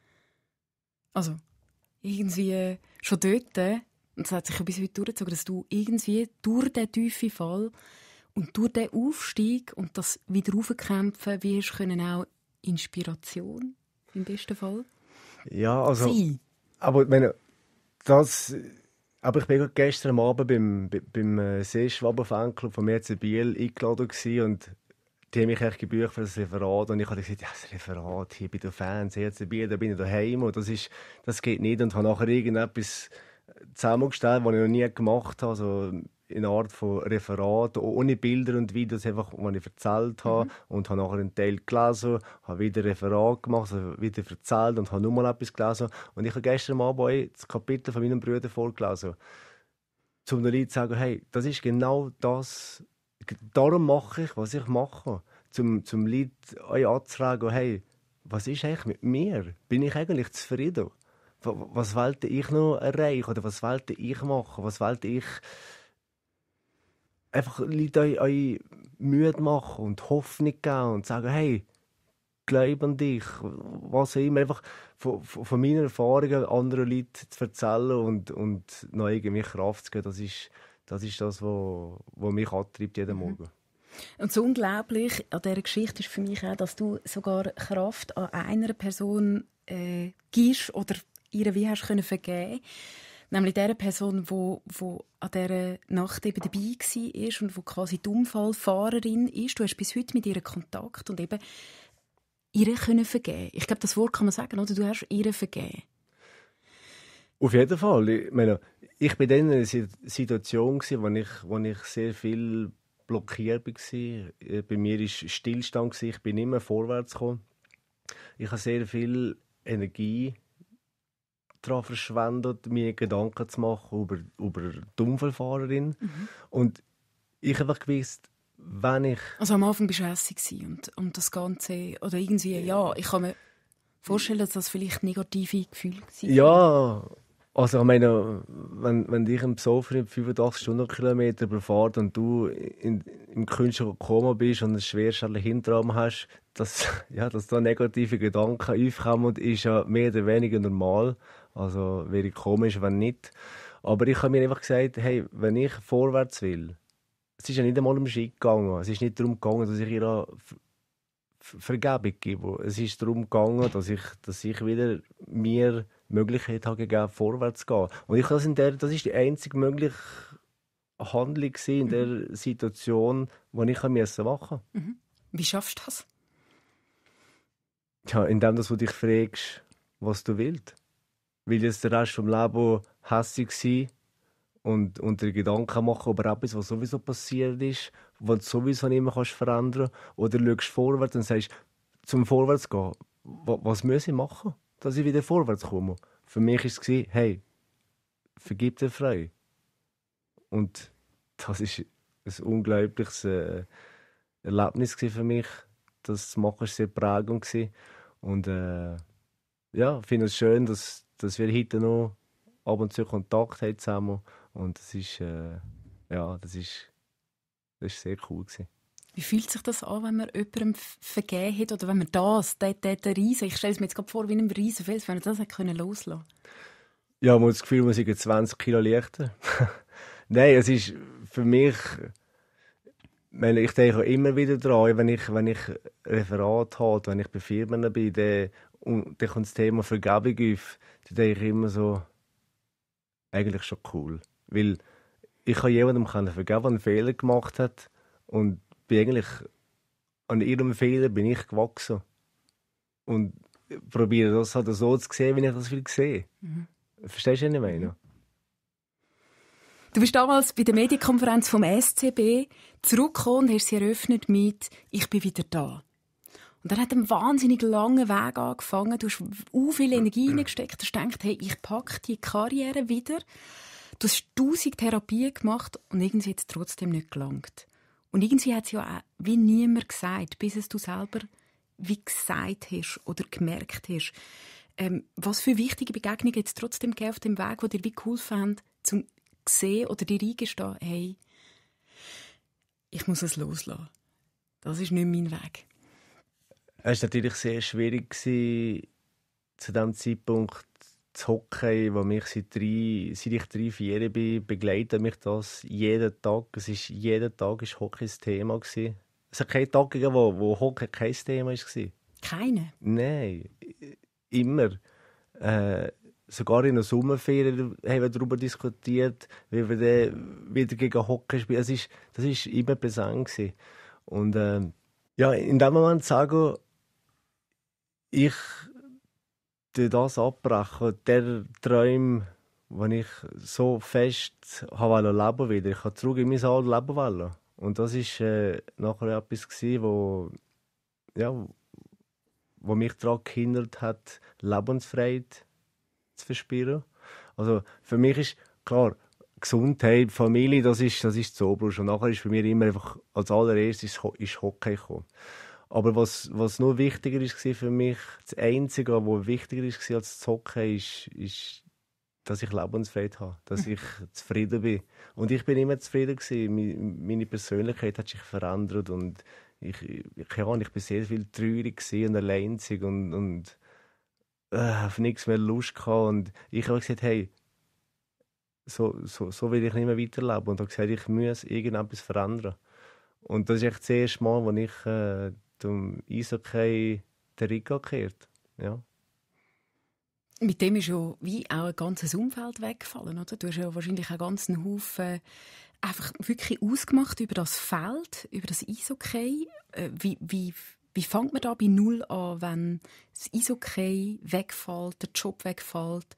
Also irgendwie schon dort, und das hat sich ja bis heute durchgezogen, dass du irgendwie durch den tiefen Fall und durch den Aufstieg und das wieder raufkämpfen, wie hast du auch Inspiration im besten Fall ja, also, sein. Aber meine, das, aber ich war gestern Abend beim, beim Seeschwaben-Fanclub von M C Biel eingeladen und die haben mich echt gebucht für das Referat und ich habe gesagt, ja, das Referat hier bei den Fans, M C Biel, da bin ich daheim und das, ist, das geht nicht und habe nachher irgendetwas zusammengestellt, was ich noch nie gemacht habe, also in einer Art von Referat, ohne Bilder und Videos, einfach, was ich erzählt habe. Mhm. Und habe nachher einen Teil gelesen, habe wieder ein Referat gemacht, also wieder erzählt und habe nur mal etwas gelesen. Und ich habe gestern Abend das Kapitel von meinem Bruder vorgelesen, um den Leuten zu sagen, hey, das ist genau das, darum mache ich, was ich mache. Zum, zum Leuten euch anzufragen, hey, was ist eigentlich mit mir? Bin ich eigentlich zufrieden? Was wollte ich noch erreichen oder was wollte ich machen? Was wollte ich einfach Leute euch, euch müde machen und Hoffnung geben und sagen, hey, glaub an dich. Was auch immer. Einfach von, von meinen Erfahrungen anderen Leuten zu erzählen und, und noch irgendwie Kraft zu geben, das ist das, ist das was, was mich antreibt jeden Morgen. Und so unglaublich an dieser Geschichte ist für mich auch, dass du sogar Kraft an einer Person äh, gibst oder ihr wie hast können vergeben, nämlich der Person, die, die an dieser Nacht eben dabei war und die quasi die Unfallfahrerin ist. Du hast bis heute mit ihr Kontakt und eben ihr können vergeben? Ich glaube, das Wort kann man sagen, oder? Du hast ihr vergeben. Auf jeden Fall. Ich meine, ich war in einer Situation, wo ich, wo ich sehr viel blockiert war. Bei mir war Stillstand. Ich bin nicht mehr vorwärts gekommen. Ich habe sehr viel Energie daran verschwendet, mir Gedanken zu machen über, über die Unfallfahrerin. Mhm. Und ich habe gewusst, wenn ich... Also am Anfang warst du hässig und, und das Ganze, oder irgendwie, ja, ich kann mir vorstellen, dass das vielleicht negative Gefühle waren. Ja, also ich meine, wenn, wenn dich im Besoffen fünfundachtzig Stundenkilometer überfährt und du in, im künstlichen Koma bist und einen schwerstellen Hinterarm hast, dass, ja, dass da negative Gedanken aufkommen, ist ja mehr oder weniger normal. Also wäre komisch, wenn nicht. Aber ich habe mir einfach gesagt, hey, wenn ich vorwärts will, es ist ja nicht einmal um Ski gegangen. Es ist nicht darum gegangen, dass ich ihr Vergebung gebe. Es ist darum gegangen, dass ich, dass ich wieder mir die Möglichkeit habe gegeben, vorwärts zu gehen. Und ich das in der, das ist die einzige mögliche Handlung in der mhm. Situation, die ich machen musste. Mhm. Wie schaffst du das? Ja, indem du dich fragst, was du willst. Will jetzt der Rest des Lebens hässlich sein und, und dir Gedanken machen über etwas, was sowieso passiert ist, was du sowieso nicht mehr verändern kannst? Oder schaust vorwärts und sagst, zum Vorwärts gehen, was muss ich machen, dass ich wieder vorwärts komme? Für mich war es, hey, vergib dir frei. Und das war ein unglaubliches äh, Erlebnis für mich. Das zu machen war sehr prägend. Und äh, ja, ich finde es schön, dass, dass wir heute noch ab und zu Kontakt haben zusammen. Und das ist, äh, ja, das ist, das ist sehr cool gewesen. Wie fühlt sich das an, wenn man jemandem vergeben hat? Oder wenn man das, der, der, der Riesen, ich stelle es mir jetzt gerade vor, wie einem Riesenfels, wenn man das können loslassen können? Ja, man hat das Gefühl, man sei zwanzig Kilo leichter. Nein, es ist für mich... Ich denke immer wieder daran, wenn ich, wenn ich Referat habe, wenn ich bei Firmen bin, dann, und dann kommt das Thema Vergebung auf, dann denke ich immer so, eigentlich schon cool. Weil ich kann jemandem vergeben, der einen Fehler gemacht hat, und bin eigentlich an ihrem Fehler bin ich gewachsen. Und probiere das halt so zu sehen, wie ich das will sehen. Mhm. Verstehst du, was ich meine? Du bist damals bei der Medienkonferenz vom S C B zurückgekommen und hast sie eröffnet mit «Ich bin wieder da». Und dann hat ein wahnsinnig langer Weg angefangen. Du hast so viel Energie reingesteckt. Du hast gedacht, hey, ich packe die Karriere wieder. Du hast tausend Therapien gemacht und irgendwie hat es trotzdem nicht gelangt. Und irgendwie hat es ja auch wie niemand gesagt, bis es du selber wie gesagt hast oder gemerkt hast. Ähm, was für wichtige Begegnungen hat es trotzdem gegeben auf dem Weg, die dir wie geholfen haben, zum sehen oder dir eingestehen, hey, ich muss es loslassen. Das ist nicht mein Weg. Es war natürlich sehr schwierig gewesen, zu diesem Zeitpunkt zu hocken, wo mich seit, drei, seit ich drei, vier Jahre bin, begleitet mich das jeden Tag. Es ist, jeden Tag war Hockey ein Thema gewesen. Es hat keinen Tag gegeben, wo, wo Hockey kein Thema war. Keine? Nein, immer. Äh, Sogar in der Sommerferien haben wir darüber diskutiert, wie wir dann wieder gegen Hockey spielen. Das ist, das ist immer präsent gewesen. Und äh, ja, in dem Moment sagen, ich das abbrechen, der Traum, den ich so fest habe leben wieder. Ich habe zurück in mein altes Leben wollen. Und das war äh, nachher etwas gewesen, wo, ja, wo mich daran gehindert hat, Lebensfreude zu verspüren. Also für mich ist klar, Gesundheit, Familie, das ist das ist das Oberste. Und nachher ist bei mir immer einfach als allererstes ist Hockey gekommen. Aber was, was noch wichtiger ist für mich, das Einzige, was wichtiger ist als das Hockey, ist, ist, dass ich Lebensfreude habe, dass ich zufrieden bin. Und ich bin immer zufrieden gewesen. Meine Persönlichkeit hat sich verändert und ich, ich, keine Ahnung, ich bin sehr viel traurig und alleinzig und, und äh, auf nichts mehr Lust gehabt. Und ich habe gesagt, hey, so, so, so will ich nicht mehr weiterleben. Und habe gesagt, ich muss irgendetwas verändern. Und das ist echt das erste Mal, als ich äh, zum Eishockey den Rücken gekehrt. Ja. Mit dem ist ja wie auch ein ganzes Umfeld weggefallen, oder? Du hast ja wahrscheinlich einen ganzen Haufen einfach wirklich ausgemacht über das Feld, über das Eishockey. Wie, wie, Wie fängt man da bei Null an, wenn das Eishockey wegfällt, der Job wegfällt,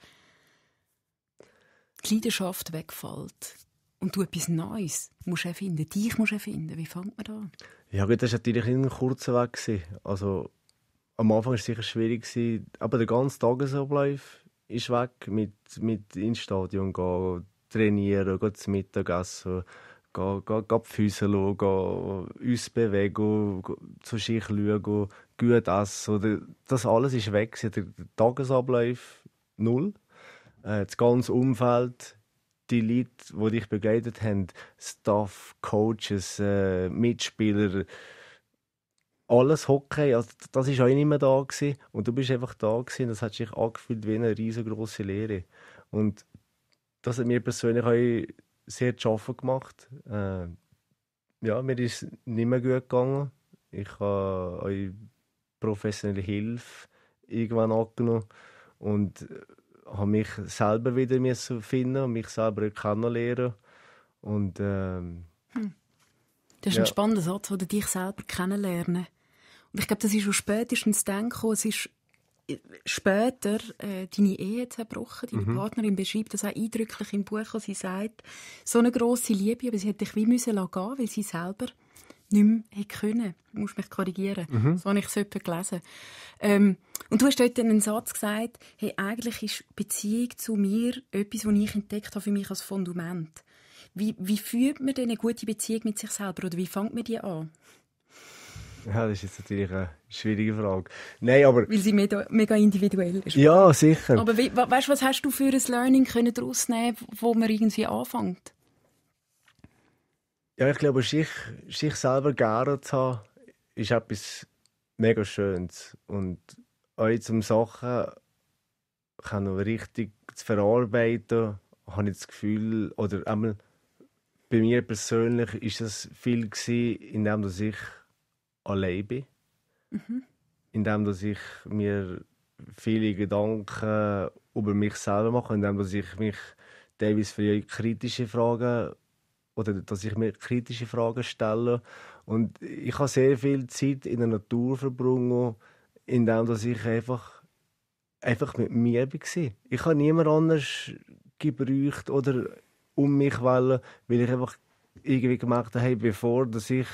die Leidenschaft wegfällt und du etwas Neues musst erfinden, dich musst erfinden? Wie fängt man da an? Ja gut, das war natürlich nicht ein kurzer Weg. Also, am Anfang war es sicher schwierig, aber der ganze Tagesablauf ist weg, mit, mit ins Stadion gehen, trainieren, gehen zum Mittagessen, gehen, gehen, gehen die Füße schauen, gehen, uns bewegen, zur Schicht schauen, gut essen. Das alles ist weg. Der Tagesablauf null. Das ganze Umfeld, die Leute, die dich begleitet haben, Staff, Coaches, äh, Mitspieler, alles Hockey, also das war auch nicht mehr da gewesen. Und du bist einfach da gewesen. Das hat sich angefühlt wie eine riesengroße Leere. Und das hat mir persönlich auch sehr zu arbeiten gemacht. Äh, ja, mir ist es nicht mehr gut gegangen. Ich habe auch professionelle Hilfe irgendwann angenommen und habe mich selber wieder finden und mich selber kennenlernen. Und, ähm, hm. Das ist ja. ein spannender Satz, oder dich selber kennenlernen. Und ich glaube, das ist schon spätestens dann gekommen. Es ist später äh, deine Ehe zerbrochen. Deine mhm. Partnerin beschreibt das auch eindrücklich im Buch, wo sie sagt, so eine grosse Liebe, aber sie hätte dich wie müssen lassen gehen, weil sie selber nicht mehr hätte können. Du musst mich korrigieren. Mhm. So habe ich es etwa gelesen. Ähm, und du hast dort einen Satz gesagt, hey, eigentlich ist Beziehung zu mir etwas, was ich entdeckt habe für mich als Fundament. Wie, wie führt man denn eine gute Beziehung mit sich selber oder wie fängt man die an? Ja, das ist jetzt natürlich eine schwierige Frage. Nein, aber... Weil sie mega, mega individuell ist. Ja, sicher. Aber we, weißt du, was hast du für ein Learning können daraus nehmen, wo man irgendwie anfängt? Ja, ich glaube, sich, sich selber gerne zu haben, ist etwas mega Schönes. Und auch zum Sachen kann richtig zu verarbeiten, habe ich das Gefühl, oder einmal bei mir persönlich ist das viel gewesen, indem dass ich allein bin. Mhm. Indem dass ich mir viele Gedanken über mich selber mache, indem dass ich mich teilweise für kritische Fragen oder dass ich mir kritische Fragen stelle. Und ich habe sehr viel Zeit in der Natur verbracht, indem dass ich einfach, einfach mit mir war. Ich habe niemand anders gebraucht oder um mich wollen, weil ich einfach irgendwie gemerkt habe, hey, bevor dass ich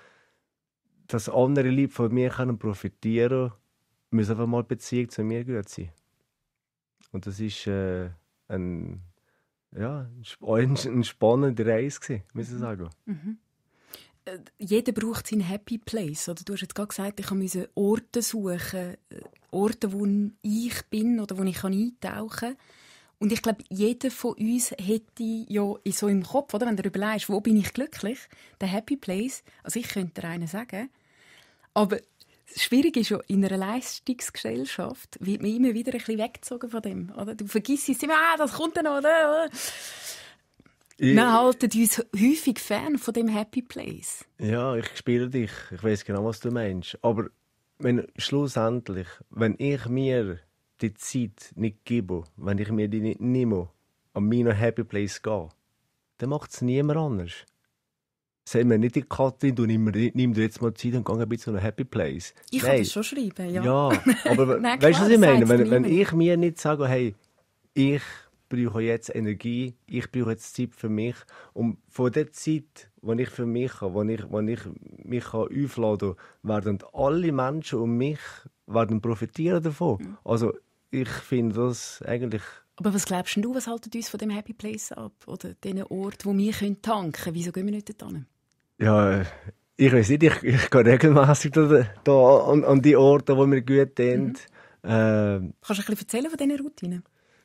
dass andere Leute von mir können profitieren können, muss einfach mal die Beziehung zu mir gut sein. Und das ist äh, ein, ja, ein, ein spannende Reise gewesen, muss ich sagen. Mhm. Äh, jeder braucht seinen Happy Place. Oder du hast jetzt gerade gesagt, ich musste Orte suchen, Orte, wo ich bin oder wo ich eintauchen kann. Und ich glaube, jeder von uns hätte ja so im Kopf, oder, wenn du überlegst, wo bin ich glücklich, der Happy Place. Also ich könnte dir einen sagen. Aber schwierig ist ja, in einer Leistungsgesellschaft wird man immer wieder ein bisschen weggezogen von dem. Oder? Du vergisst es immer, ah, das kommt dann noch. Oder? Ich... Wir halten uns häufig fern von dem Happy Place. Ja, ich spiele dich. Ich weiß genau, was du meinst. Aber wenn, schlussendlich, wenn ich mir die Zeit nicht gebe, wenn ich mir die nicht nehme, an meinen Happy Place gehe, dann macht es niemand anders. Sagen wir nicht die Katrin, du nimm, nimm dir jetzt mal Zeit und geh ein bisschen zu einem Happy Place. Ich Nein. kann das schon schreiben, ja. Ja, aber Nein, weißt du, was ich meine? Wenn, wenn ich ich mir nicht sage, hey, ich brauche jetzt Energie, ich brauche jetzt Zeit für mich, und von der Zeit, die ich für mich habe, wo ich, wo ich mich aufladen kann, werden alle Menschen um mich werden profitieren davon. Mhm. Also ich finde das eigentlich... Aber was glaubst du, was haltet uns von dem Happy Place ab? Oder diesen Ort, wo wir tanken können? Wieso gehen wir nicht dorthin? Ja, ich weiß nicht, ich, ich gehe regelmässig da, da an, an die Orte, wo wir gut sind. Mhm. Ähm, Kannst du ein bisschen erzählen von diesen Routinen?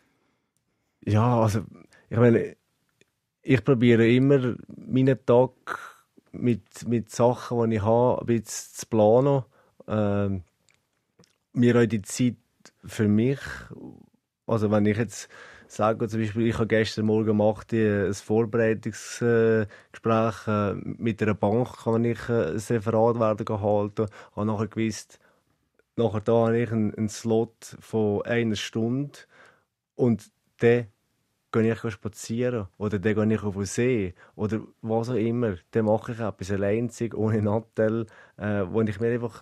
Ja, also, ich meine, ich probiere immer meinen Tag mit, mit Sachen, die ich habe, ein bisschen zu planen. Ähm, mir auch die Zeit für mich. Also wenn ich jetzt sage, zum Beispiel, ich habe gestern Morgen gemacht, ein Vorbereitungsgespräch äh, mit einer Bank, kann ich ein Referat werden gehalten, habe nachher gewusst, nachher da habe ich einen, einen Slot von einer Stunde und dann gehe ich spazieren oder dann gehe ich auf den See oder was auch immer. Dann mache ich etwas alleinzig, ohne Nattel, äh, wo ich mir einfach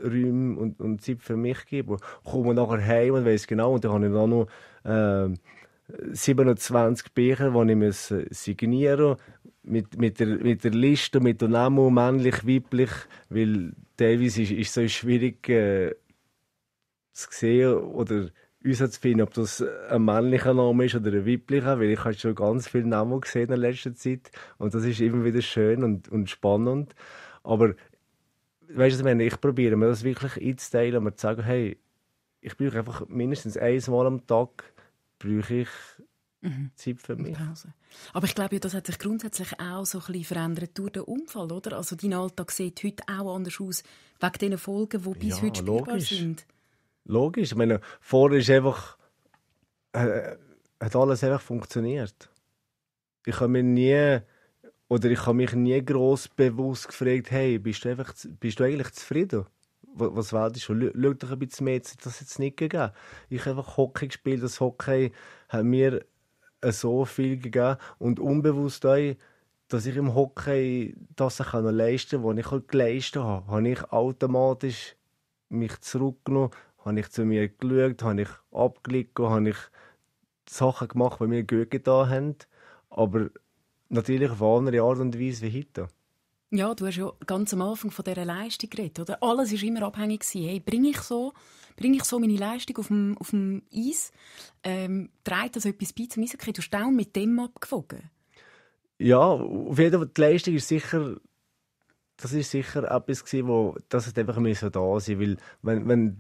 Räume und, und Zeit für mich geben. Ich komme nachher heim und weiss genau, und dann habe ich dann noch äh, siebenundzwanzig Bücher, die ich signieren muss. Mit, mit, der, mit der Liste, mit dem Namen, männlich, weiblich, weil teilweise ist es so schwierig äh, zu sehen oder herauszufinden, ob das ein männlicher Name ist oder ein weiblicher, weil ich habe schon ganz viele Namen gesehen in letzter Zeit und das ist immer wieder schön und, und spannend. Aber weißt du, ich probiere mir das wirklich einzuteilen und mir zu sagen, hey, ich brauche einfach mindestens einmal am Tag brauche ich Mhm. Zeit für mich. Pause. Aber ich glaube, das hat sich grundsätzlich auch so ein bisschen verändert durch den Unfall, oder? Also dein Alltag sieht heute auch anders aus, wegen diesen Folgen, die bis ja, heute spielbar logisch. sind. Logisch. Ich meine, vorher ist einfach, äh, hat alles einfach funktioniert. Ich habe mir nie, oder ich habe mich nie gross bewusst gefragt, hey, bist du, einfach, bist du eigentlich zufrieden? Was war das schon? Schau doch ein bisschen mehr, das jetzt nicht gegeben. Ich habe einfach Hockey gespielt, das Hockey hat mir so viel gegeben und unbewusst auch, dass ich im Hockey das leisten kann, was ich halt geleistet habe. Habe ich automatisch mich zurückgenommen, habe ich zu mir geschaut, habe ich abgelegt, habe ich Sachen gemacht, die mir gut getan haben, aber natürlich auf eine andere Art und Weise wie heute. Ja, du hast ja ganz am Anfang von dieser Leistung geredet, oder? Alles war immer abhängig. Hey, bringe ich so, bringe ich so meine Leistung auf dem, auf dem Eis? Ähm, trägt das etwas bei zum Eishockey? Du hast auch mit dem abgewogen? Ja, auf jeden Fall. Die Leistung ist sicher, das ist sicher etwas gewesen, wo das hat einfach so da sein, weil wenn, wenn,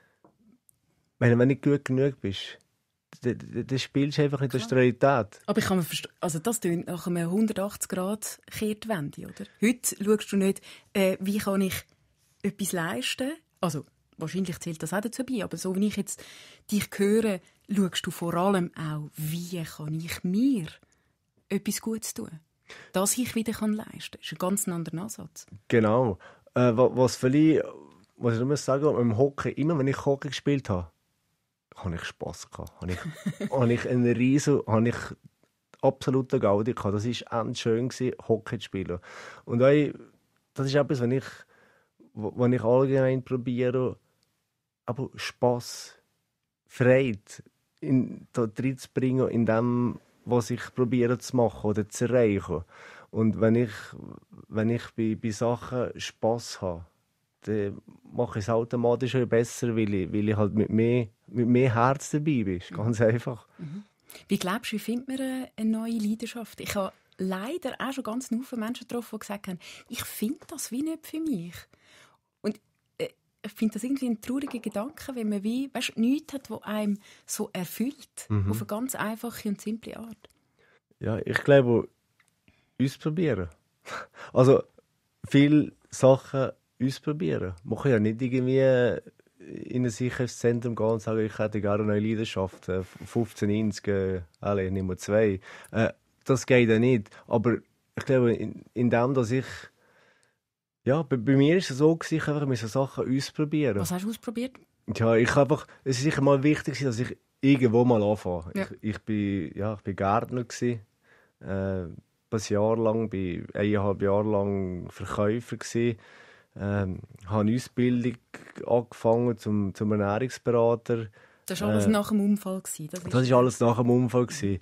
wenn, wenn du nicht gut genug bist, das spielst du einfach in der Realität. Aber ich kann mir verstehen, also das tönt nach einer hundertachtzig Grad Kehrtwende, oder? Heute schaust du nicht, äh, wie kann ich etwas leisten. Also wahrscheinlich zählt das auch dazu bei, aber so wie ich jetzt dich höre, schaust du vor allem auch, wie kann ich mir etwas Gutes tun, dass ich wieder kann leisten kann. Das ist ein ganz anderer Ansatz. Genau. Äh, was vielleicht, was ich muss sagen, im Hockey, immer wenn ich Hockey gespielt habe, habe ich Spass gehabt. Habe ich, habe ich einen riesen, habe ich absolute Gaudi gehabt. Das war echt schön, Hockey zu spielen. Und auch, das ist etwas, wenn ich, wenn ich allgemein probiere, aber Spass, Freude in, da reinzubringen in dem, was ich probiere zu machen oder zu erreichen. Und wenn ich, wenn ich bei, bei Sachen Spass habe, dann mache ich es automatisch auch besser, weil ich, weil ich halt mit mehr, mit mehr Herz dabei bin. Ganz einfach. Mhm. Wie glaubst du, wie findet man eine, eine neue Leidenschaft? Ich habe leider auch schon ganz viele Menschen getroffen, die gesagt haben, ich finde das wie nicht für mich. Und äh, ich finde das irgendwie ein trauriger Gedanke, wenn man wie, weißt, nichts hat, was einem so erfüllt. Mhm. Auf eine ganz einfache und simple Art. Ja, ich glaube, ausprobieren. Also, viele Sachen ausprobieren. Man kann ja nicht irgendwie in ein Sicherheitszentrum gehen und sagen, ich hätte gerne eine neue Leidenschaft. fünfzehn neunzig, äh, alle, nicht mehr zwei. Äh, das geht ja nicht. Aber ich glaube, in, in dem, dass ich... Ja, bei, bei mir war es so, dass ich einfach so Sachen ausprobieren. Was hast du ausprobiert? Ja, ich einfach... Es ist sicher mal wichtig, dass ich irgendwo mal anfange. Ja. Ich, ich bin, ja, ich bin Gärtner gewesen, äh, ein Jahr lang, bin eineinhalb Jahre lang Verkäufer gewesen. Ähm, habe eine Ausbildung angefangen zum, zum Ernährungsberater. Das war alles äh, nach dem Unfall? Das, das ist alles nach dem Unfall.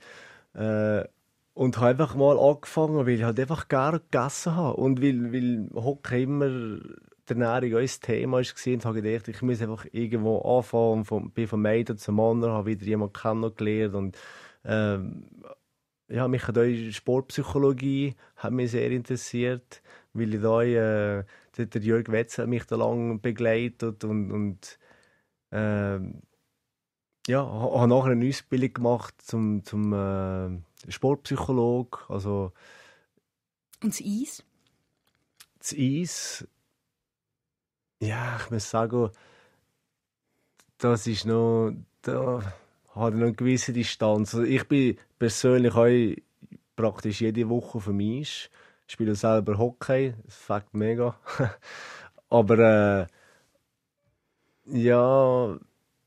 äh, und habe einfach mal angefangen, weil ich halt einfach gerne gegessen habe. Und weil, weil Hockey immer die Ernährung auch ein Thema war. Und habe gedacht, ich muss einfach irgendwo anfangen. Und von, bin von Mädchen zum anderen, habe wieder jemanden kennengelernt. Und ähm, ja, mich hat auch Sportpsychologie hat mich sehr interessiert, weil ich da äh, der, der Jörg Wetzel hat mich da lange begleitet und, und äh, ja, habe nachher eine Ausbildung gemacht zum, zum äh, Sportpsychologe. Also, und das Eis? Das Eis, ja, ich muss sagen, das ist noch, da habe ich noch eine gewisse Distanz. Also ich bin persönlich auch praktisch jede Woche auf dem Eis. Ich spiele selber Hockey, das fängt mega. Aber äh, ja,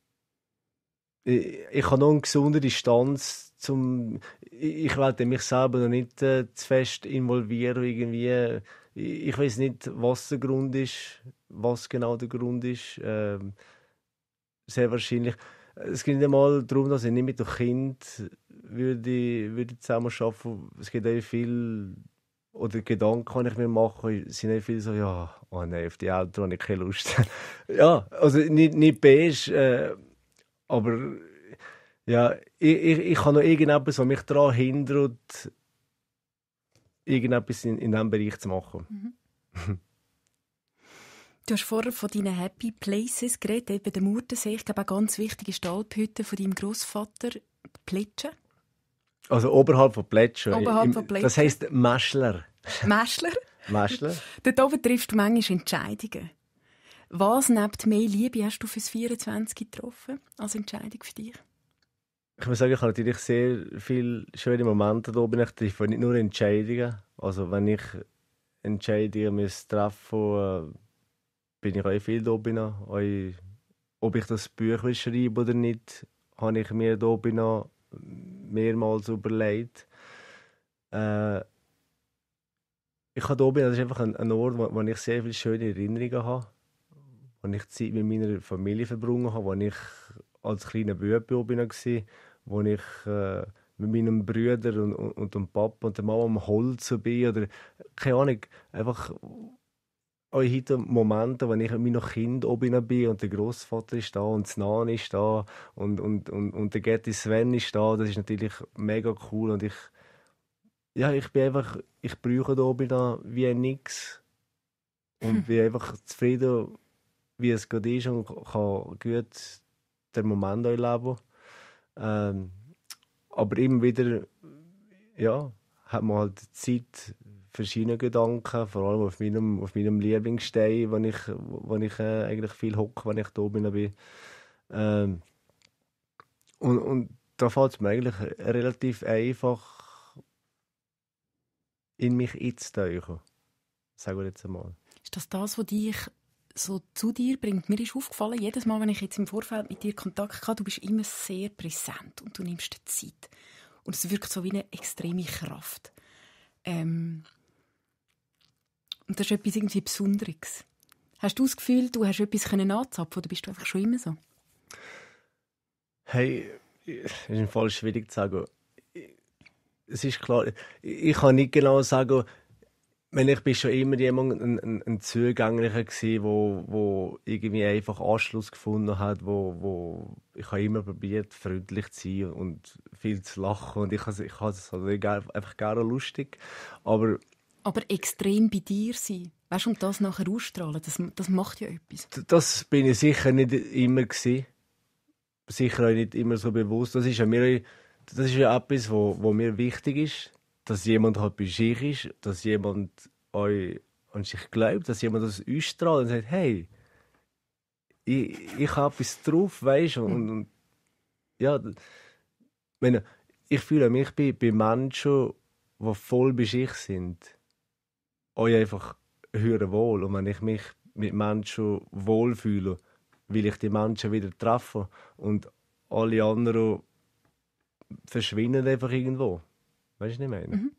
ich, ich habe noch eine gesunde Distanz zum. Ich, ich werde mich selber noch nicht äh, zu fest involvieren, irgendwie ich, ich weiß nicht, was der Grund ist, was genau der Grund ist. Ähm, sehr wahrscheinlich. Es geht nicht einmal darum, dass ich nicht mit dem Kind würde, würde zusammen arbeiten würde. Es gibt auch viel, oder Gedanken, kann ich mir machen, sind auch viel so, ja, oh nein, auf die Eltern habe ich keine Lust. Ja, also nicht, nicht beige, äh, aber ja, ich, ich, ich habe noch irgendetwas, was mich daran hindert, irgendetwas in, in diesem Bereich zu machen. Mhm. Du hast vorher von deinen Happy Places geredet, eben der Murtensee. Ich glaube, auch ganz wichtig ist die Alphütte von deinem Grossvater, Plätschen. Also oberhalb von Plätschen. Oberhalb von Plätschen. Das heisst Mäschler. Mäschler? Mäschler. Dort oben triffst du manchmal Entscheidungen. Was neben mehr Liebe hast du fürs vierundzwanzig getroffen als Entscheidung für dich? Ich muss sagen, ich habe natürlich sehr viele schöne Momente da oben. Ich treffe nicht nur Entscheidungen. Also wenn ich Entscheidungen muss treffen muss, bin ich auch viel da oben. Auch, ob ich das Buch will schreiben oder nicht, habe ich mir da oben mehrmals überlegt. Äh, ich habe da oben, das ist einfach ein, ein Ort, wo, wo ich sehr viele schöne Erinnerungen habe. Wo ich Zeit mit meiner Familie verbrungen habe, wo ich als kleiner Bub oben war, wo ich äh, mit meinem Bruder und, und, und dem Papa und der Mama am Holz bin. Oder, keine Ahnung, einfach auch heute Momente, wo ich mit meinem Kind oben bin und der Grossvater ist da und das Nani ist da und, und, und, und der Getty Sven ist da. Das ist natürlich mega cool und ich, ja, ich bin einfach, ich brauche da oben wie nichts und hm. bin einfach zufrieden, wie es gerade ist und kann gut den Moment auch leben. Ähm, aber immer wieder, ja, hat man halt Zeit, verschiedene Gedanken, vor allem auf meinem, auf meinem Lieblingsstein, wo ich, wo ich äh, eigentlich viel hocke, wenn ich da oben bin. Ähm, und, und da fällt es mir eigentlich relativ einfach, in mich einzutauchen. Sagen wir jetzt einmal. Ist das das, was dich so zu dir bringt? Mir ist aufgefallen, jedes Mal, wenn ich jetzt im Vorfeld mit dir Kontakt hatte, du bist immer sehr präsent und du nimmst dir Zeit. Und es wirkt so wie eine extreme Kraft. Ähm und das ist etwas irgendwie Besonderes. Hast du das Gefühl, du hast etwas anzapfen oder bist du einfach schon immer so? Hey, es ist voll schwierig zu sagen. Es ist klar, ich kann nicht genau sagen, ich war schon immer jemand, ein, ein, ein Zugänglicher gsi, wo, wo irgendwie einfach Anschluss gefunden hat, wo, wo ich habe immer probiert, freundlich zu sein und viel zu lachen und ich habe ich habe es also einfach gerne lustig, aber aber extrem bei dir sein, weißt du, und das nachher ausstrahlen, das, das macht ja etwas. Das bin ich sicher nicht immer gsi, sicher auch nicht immer so bewusst. Das ist ja mir, das ist ja etwas, wo, wo mir wichtig ist. Dass jemand halt bei sich ist, dass jemand euch an sich glaubt, dass jemand das ausstrahlt und sagt, hey, ich, ich habe etwas drauf, weißt du? Und, und ja, meine, ich fühle mich bei, bei Menschen, die voll bei sich sind, euch einfach hören wohl. Und wenn ich mich mit Menschen wohlfühle, will ich die Menschen wieder treffen und alle anderen verschwinden einfach irgendwo. Weißt du, was ich meine? Mhm.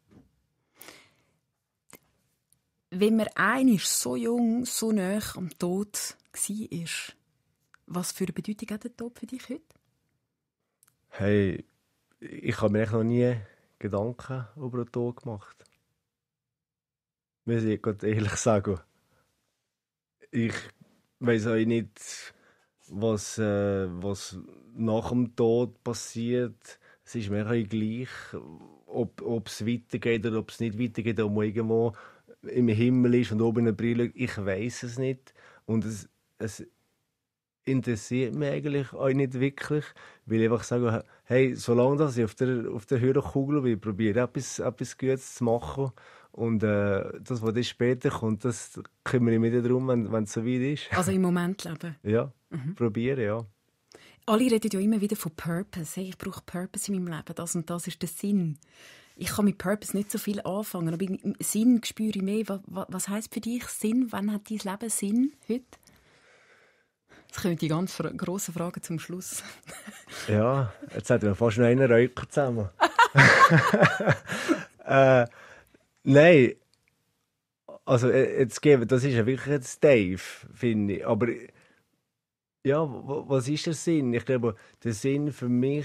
Wenn man einmal so jung, so nahe am Tod war, was für eine Bedeutung hat der Tod für dich heute? Hey, ich habe mir noch nie Gedanken über den Tod gemacht. Muss ich ganz ehrlich sagen. Ich weiss auch nicht, was, äh, was nach dem Tod passiert. Es ist mir auch gleich, ob es weitergeht oder ob es nicht weitergeht, ob man irgendwo im Himmel ist und oben eine Brille. Ich weiss es nicht. Und es, es interessiert mich eigentlich auch nicht wirklich, weil ich einfach sage, hey, solange dass ich auf der, auf der höheren Kugel bin, probiere etwas, etwas Gutes zu machen. Und äh, das, was dann später kommt, das kümmere ich mich darum, wenn, wenn es so weit ist. Also im Moment leben? Ja, mhm. probieren, ja. Alle reden ja immer wieder von Purpose. Hey, ich brauche Purpose in meinem Leben. Das und das ist der Sinn. Ich kann mit Purpose nicht so viel anfangen, aber im Sinn spüre ich mehr. Was, was heisst für dich Sinn? Wann hat dein Leben Sinn heute? Das kommen die ganz fra- grossen Fragen zum Schluss. Ja, jetzt hätten wir fast noch einen Räucher zusammen. äh, nein, Also, jetzt geben, das ist ja wirklich jetzt Dave, finde ich. Aber ja, was ist der Sinn? Ich glaube, der Sinn für mich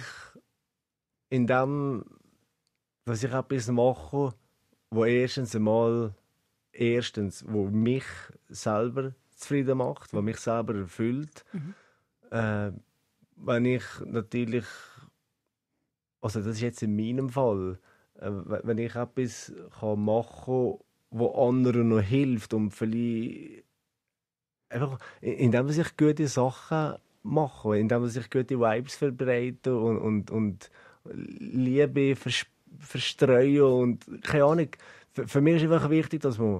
in dem, was ich etwas mache, wo erstens einmal, erstens, wo mich selber zufrieden macht, was mich selber erfüllt. Mhm. Äh, wenn ich natürlich, also das ist jetzt in meinem Fall, äh, wenn ich etwas kann machen kann, wo anderen noch hilft und vielleicht einfach, indem ich gute Sachen mache, indem ich gute Vibes verbreite und, und, und Liebe vers- verstreue und keine Ahnung. Für, für mich ist einfach wichtig, dass man,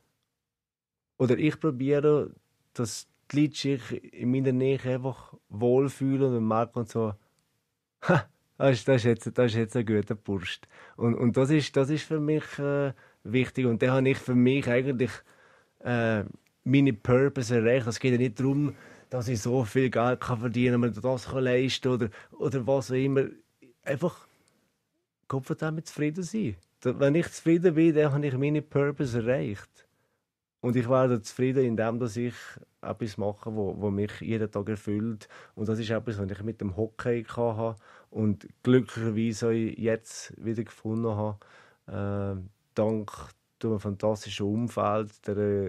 oder ich probiere, dass die Leute sich in meiner Nähe einfach wohlfühlen und merken so, ha, das ist, das ist, jetzt, das ist jetzt ein guter Bursch. Und, und das, ist, das ist für mich äh, wichtig. Und dann habe ich für mich eigentlich äh, meine Purpose erreicht. Es geht ja nicht darum, dass ich so viel Geld kann verdienen kann, das kann leisten oder, oder was auch immer. Einfach Gott damit zufrieden sein. Wenn ich zufrieden bin, dann habe ich meine Purpose erreicht. Und ich werde zufrieden, indem dass ich etwas mache, wo, wo mich jeden Tag erfüllt. Und das ist etwas, was ich mit dem Hockey hatte und glücklicherweise jetzt wieder gefunden habe. Äh, dank einem fantastischen Umfeld, der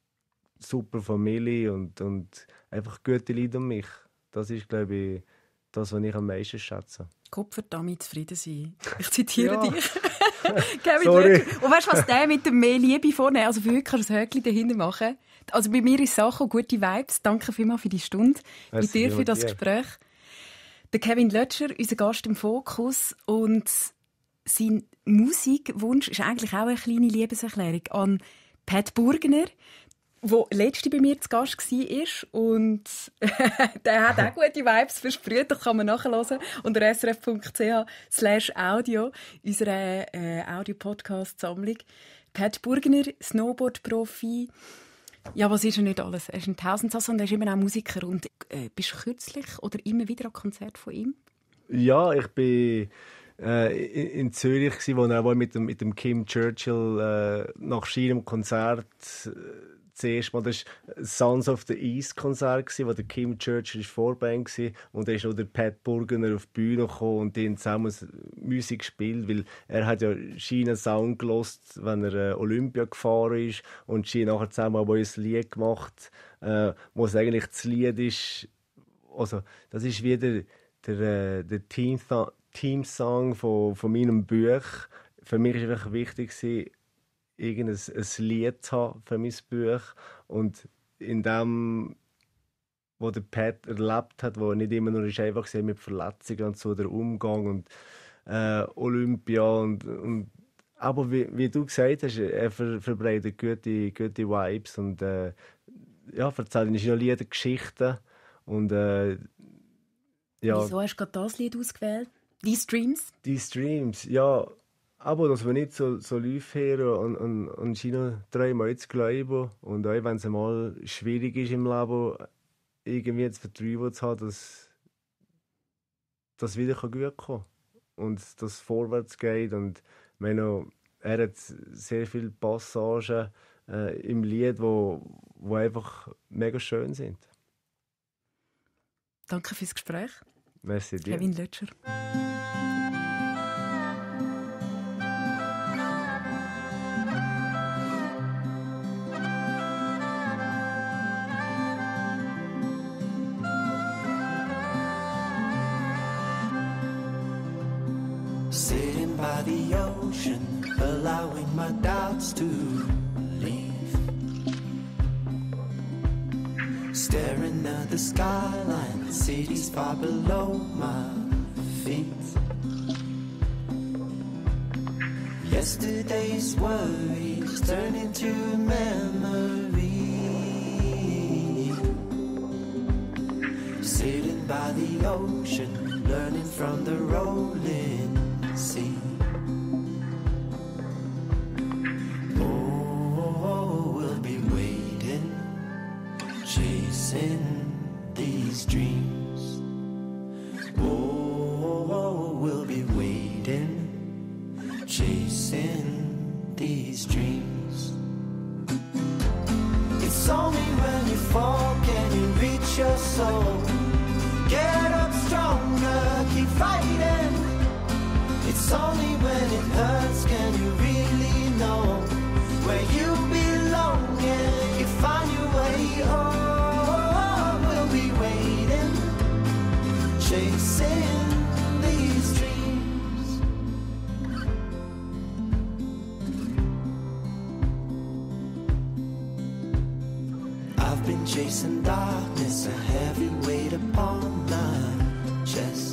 super Familie und, und einfach gute Leute um mich. Das ist, glaube ich, das, was ich am meisten schätze. Gott damit zufrieden sein. Ich zitiere ja. dich. Kevin Sorry. Lötscher. Und weißt du, was der mit dem mehr Liebe vornehmen? Also wirklich kannst du ein Häkchen dahinter machen. Also bei mir ist Sache und gute Vibes. Danke vielmals für die Stunde. Mit dir für das Gespräch. Der Kevin Lötscher, unser Gast im Fokus. Und sein Musikwunsch ist eigentlich auch eine kleine Liebeserklärung an Pat Burgener, der letzte bei mir zu Gast war. Und der hat auch gute Vibes versprüht. Das kann man nachhören unter s r f punkt c h slash audio, unserer äh, Audio-Podcast-Sammlung. Pat Burgener, Snowboard-Profi. Ja, was ist er nicht alles? Er ist ein Tausendsasser und er ist immer auch Musiker. Und äh, bist du kürzlich oder immer wieder an Konzert von ihm? Ja, ich bin äh, in, in Zürich, wo er mit dem, mit dem Kim Churchill äh, nach seinem Konzert äh, zuerst mal das Sons of the East Konzert, wo der Kim Churchill Vorband war und dann ist noch der Pat Burgener auf die Bühne gekommen und die zusammen Musik gespielt, weil er hat ja seinen Sound gelost, wenn er äh, Olympia gefahren ist und sie nachher zusammen aber ein Lied gemacht, äh, wo es eigentlich das Lied ist, also das ist wieder der, äh, der Team Team-Song von, von meinem Buch. Für mich war es einfach wichtig, irgendein ein Lied zu haben für mein Buch. Und in dem, was der Pat erlebt hat, wo er nicht immer nur ist, einfach mit Verletzungen und so, der Umgang und äh, Olympia und, und aber wie, wie du gesagt hast, er ver, verbreitet gute, gute Vibes und äh, ja, erzählt noch Lieder, Geschichten und äh, ja. Wieso hast du gerade das Lied ausgewählt? Die Streams? Die Streams, ja. Aber dass wir nicht so, so live hören und, und, und scheinen dreimal zu glauben. Und auch wenn es einmal schwierig ist im Leben, irgendwie das Vertrauen zu haben, dass das wieder gut kommen kann. Und dass es vorwärts geht. Und meine, er hat sehr viele Passagen äh, im Lied, die wo, wo einfach mega schön sind. Danke fürs Gespräch. Merci dir. Kevin Lötscher. Sitting by the ocean, allowing my doubts to leave. Staring at the skyline, cities far below my feet. Yesterday's worries turn into a memory. Sitting by the ocean, learning from the rolling sea. Oh, we'll be waiting, chasing these dreams. Oh, we'll be waiting, chasing these dreams. soul. Get up stronger, keep fighting. It's only when it hurts can you really know where you belong and you find your way home. We'll be waiting, chasing these dreams. I've been chasing darkness, a heavy weight upon my chest.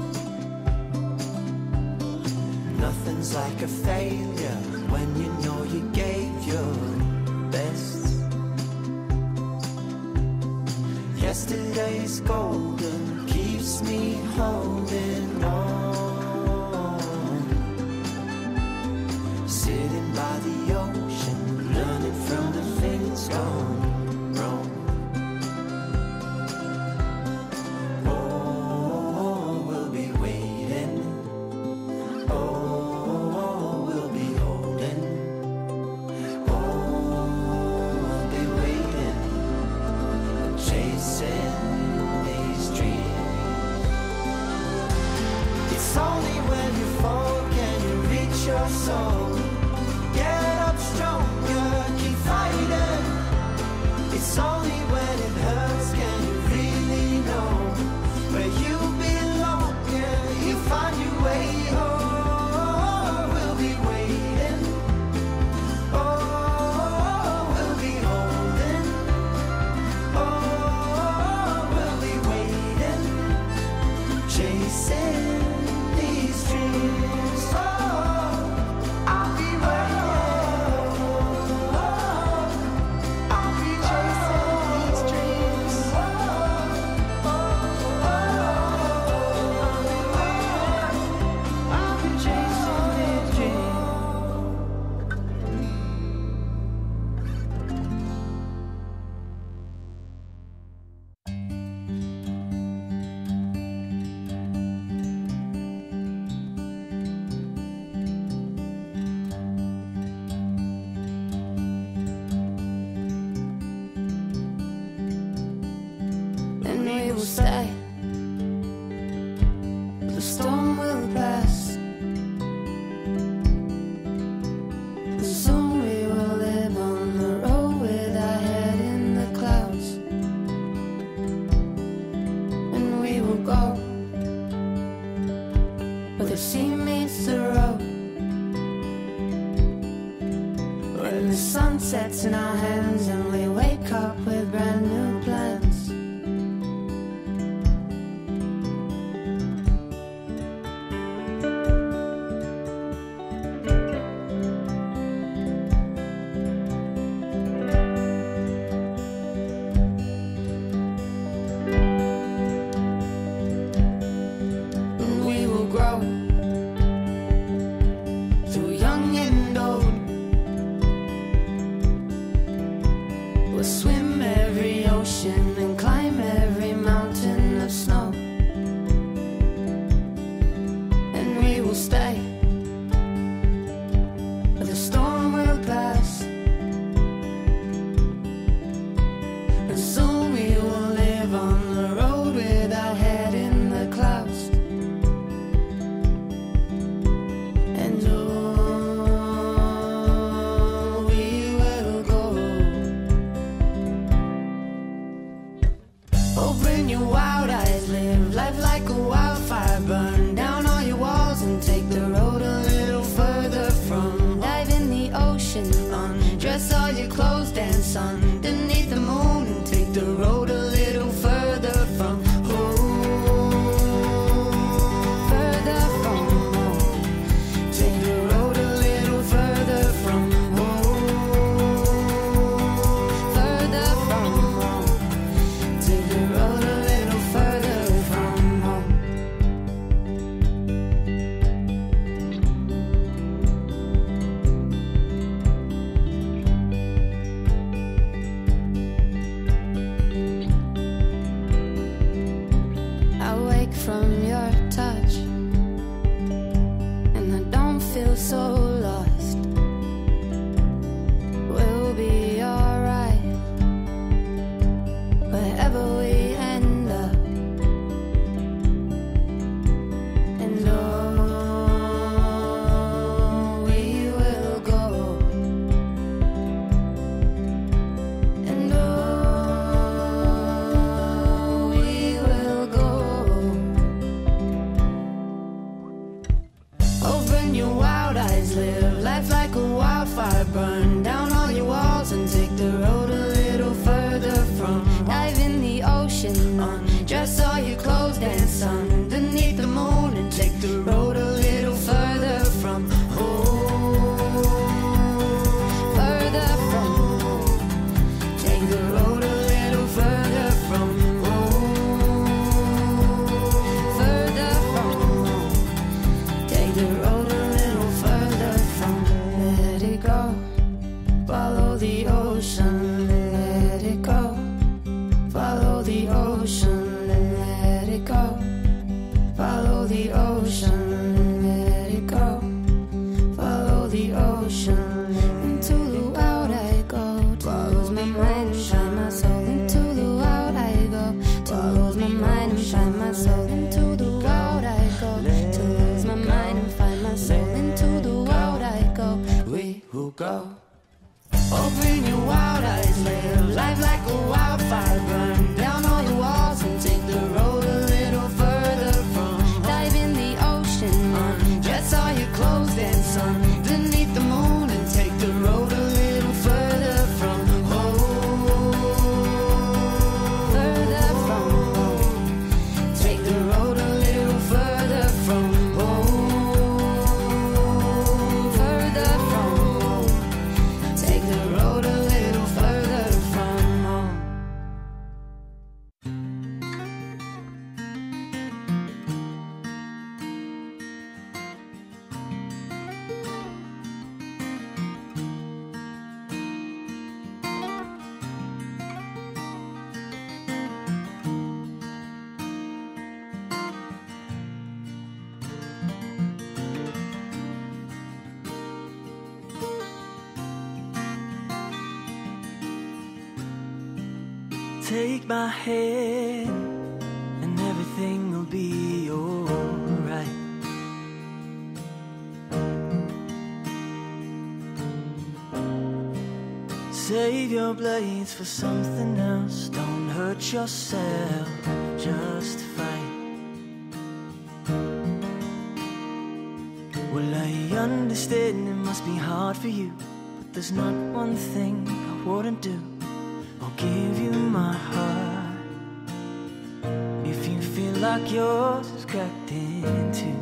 Nothing's like a failure when you know you gave your best. Yesterday's golden keeps me holding on. Sitting by the ocean, learning from the things gone wrong. Oh, we'll be waiting. Oh, we'll be holding. Oh, we'll be waiting, chasing these dreams. It's only when you fall can you reach your soul. Get up stronger, keep fighting. It's only when it hurts can you really know where you belong. Yeah, you find your way home. We'll be waiting. Oh, we'll be holding. Oh, we'll be waiting, chasing these dreams. Oh, I'll be waiting. Oh, I'll be chasing these dreams. Oh, oh, oh, I'll be waiting. I'll be chasing these dreams. And we will stay. The storm will pass. And soon we will live on the road with our head in the clouds. And we will go where the sea meets the road. When the sun sets in our hands and we wake up with brand new plans. And we will grow through young and old. We'll swim every ocean and climb every mountain of snow. And we will stay. The storm will pass. And soon we will live on the road with our head in the clouds. And oh, we will go. Open your wild eyes, live life like a wildfire. Burn down all your walls and take the road a little further from. Dive in the ocean, undress all your clothes, dance underneath the moon and take the road a little further from home. Further from home. Take the road a little further from home. Further from home. Take the road a little further from home. I wake from your touch and I don't feel so lost. We'll be alright wherever we end up. all your clothes dance underneath the moon and take the road a little further from home, further from home. Take the road a little further from home, further from home. Take the road a little further from home. Let it go, follow the ocean, let it go. Follow the ocean and let it go. Follow the ocean and let it go. Follow the ocean. Into the wild I go. To lose my mind and shine my soul. Into the wild I go. To lose my mind and shine my soul. Into the wild I go. To lose my mind and find my soul. Into the wild I go. We will go. Open your wild eyes, live life like a wildfire. Burn down all your walls and take the road a little further from home. Dive in the ocean, undress all your clothes, dance underneath the moon and take the road a little further from home. Further from home. Take the road a little further from home. Further from home. Take the road a little further from home. Take my hand and everything will be alright. Save your blades for something else. Don't hurt yourself, just fight. Well, I understand it must be hard for you, but there's not one thing I wouldn't do. I'll give you my heart if you feel like yours is cracked in two.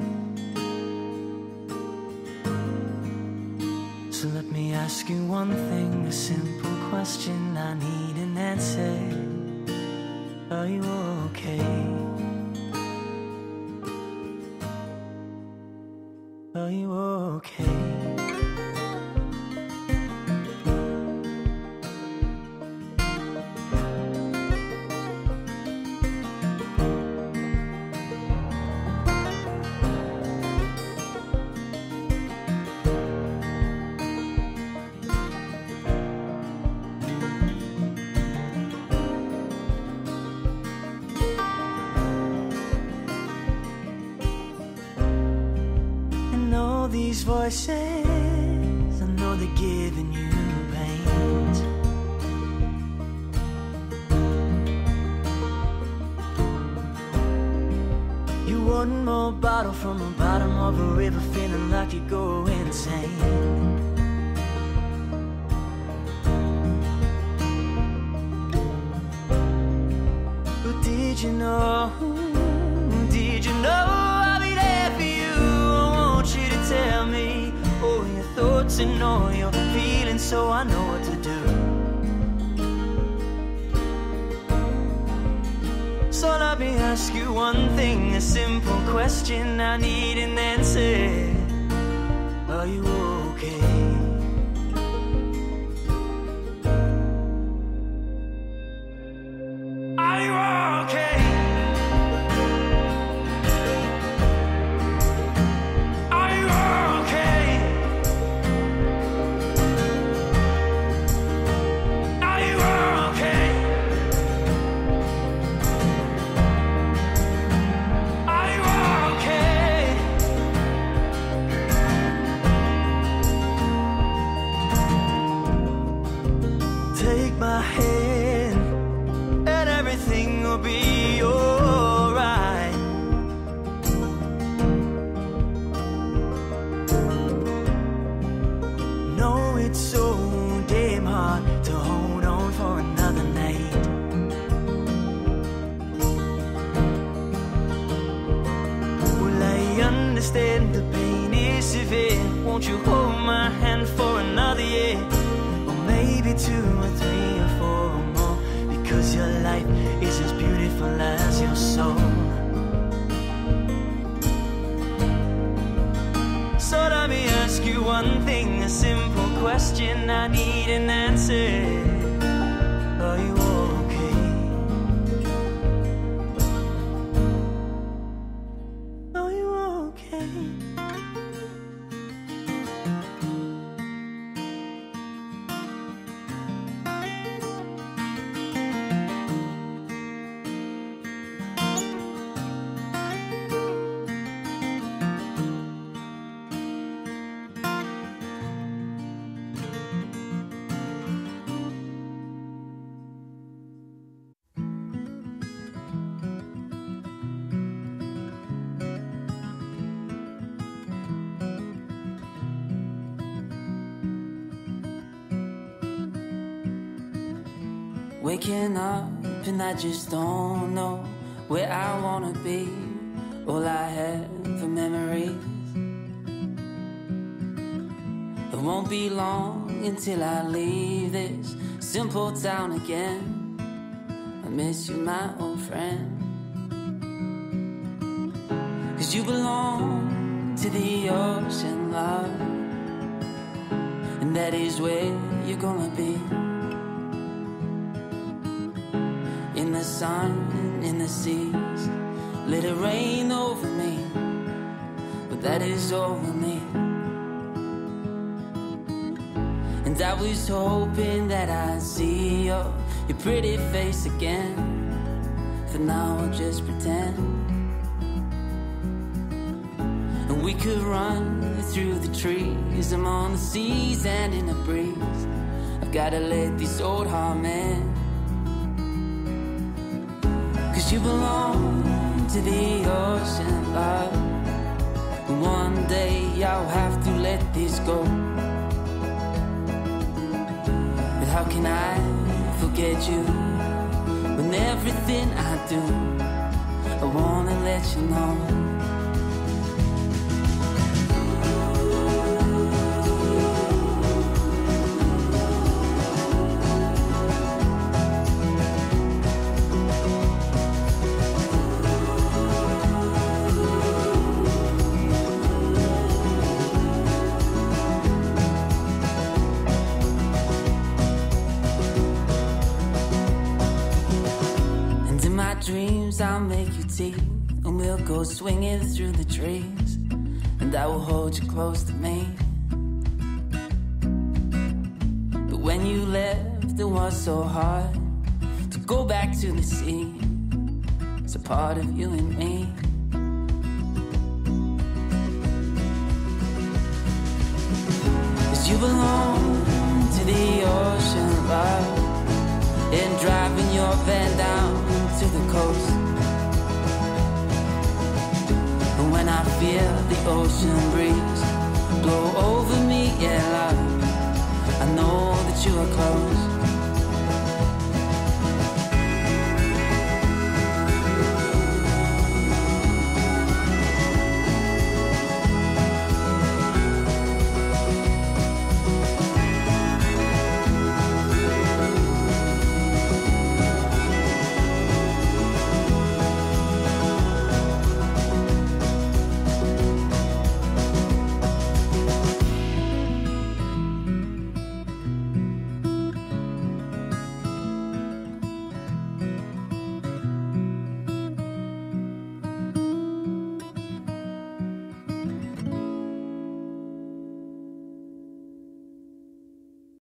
So let me ask you one thing, a simple question. I need an answer. Are you okay? Are you okay? These voices, I know they're giving you pain. You one more bottle from the bottom of a river, feeling like you go insane. But did you know, did you know I'll be there for you? You to tell me all your thoughts and all your feelings, so I know what to do. So let me ask you one thing, a simple question. I need an answer. Are you okay? Are you okay? understand the pain is severe. Won't you hold my hand for another year? Or maybe two or three or four or more, because your life is as beautiful as your soul. So let me ask you one thing, a simple question, I need an answer. Are you okay? Are you okay? Waking up and I just don't know where I wanna be. All I have are memories. It won't be long until I leave this simple town again. I miss you, my old friend. Cause you belong to the ocean, love, and that is where you're gonna be. In the sun, in the seas, let it rain over me, but that is all we need. And I was hoping that I'd see your, your pretty face again. For now I'll just pretend. And we could run through the trees, I'm on the seas and in the breeze. I've gotta let this old heart mend. Cause you belong to the ocean, love, and one day I'll have to let this go. But how can I forget you when everything I do, I wanna let you know. Dreams, I'll make you tea, and we'll go swinging through the trees, and I will hold you close to me. But when you left, it was so hard to go back to the sea. It's a part of you and me. Cause you belong to the ocean, love, and driving your van down to the coast. And when I feel the ocean breeze blow over me, yeah, love, I know that you are close.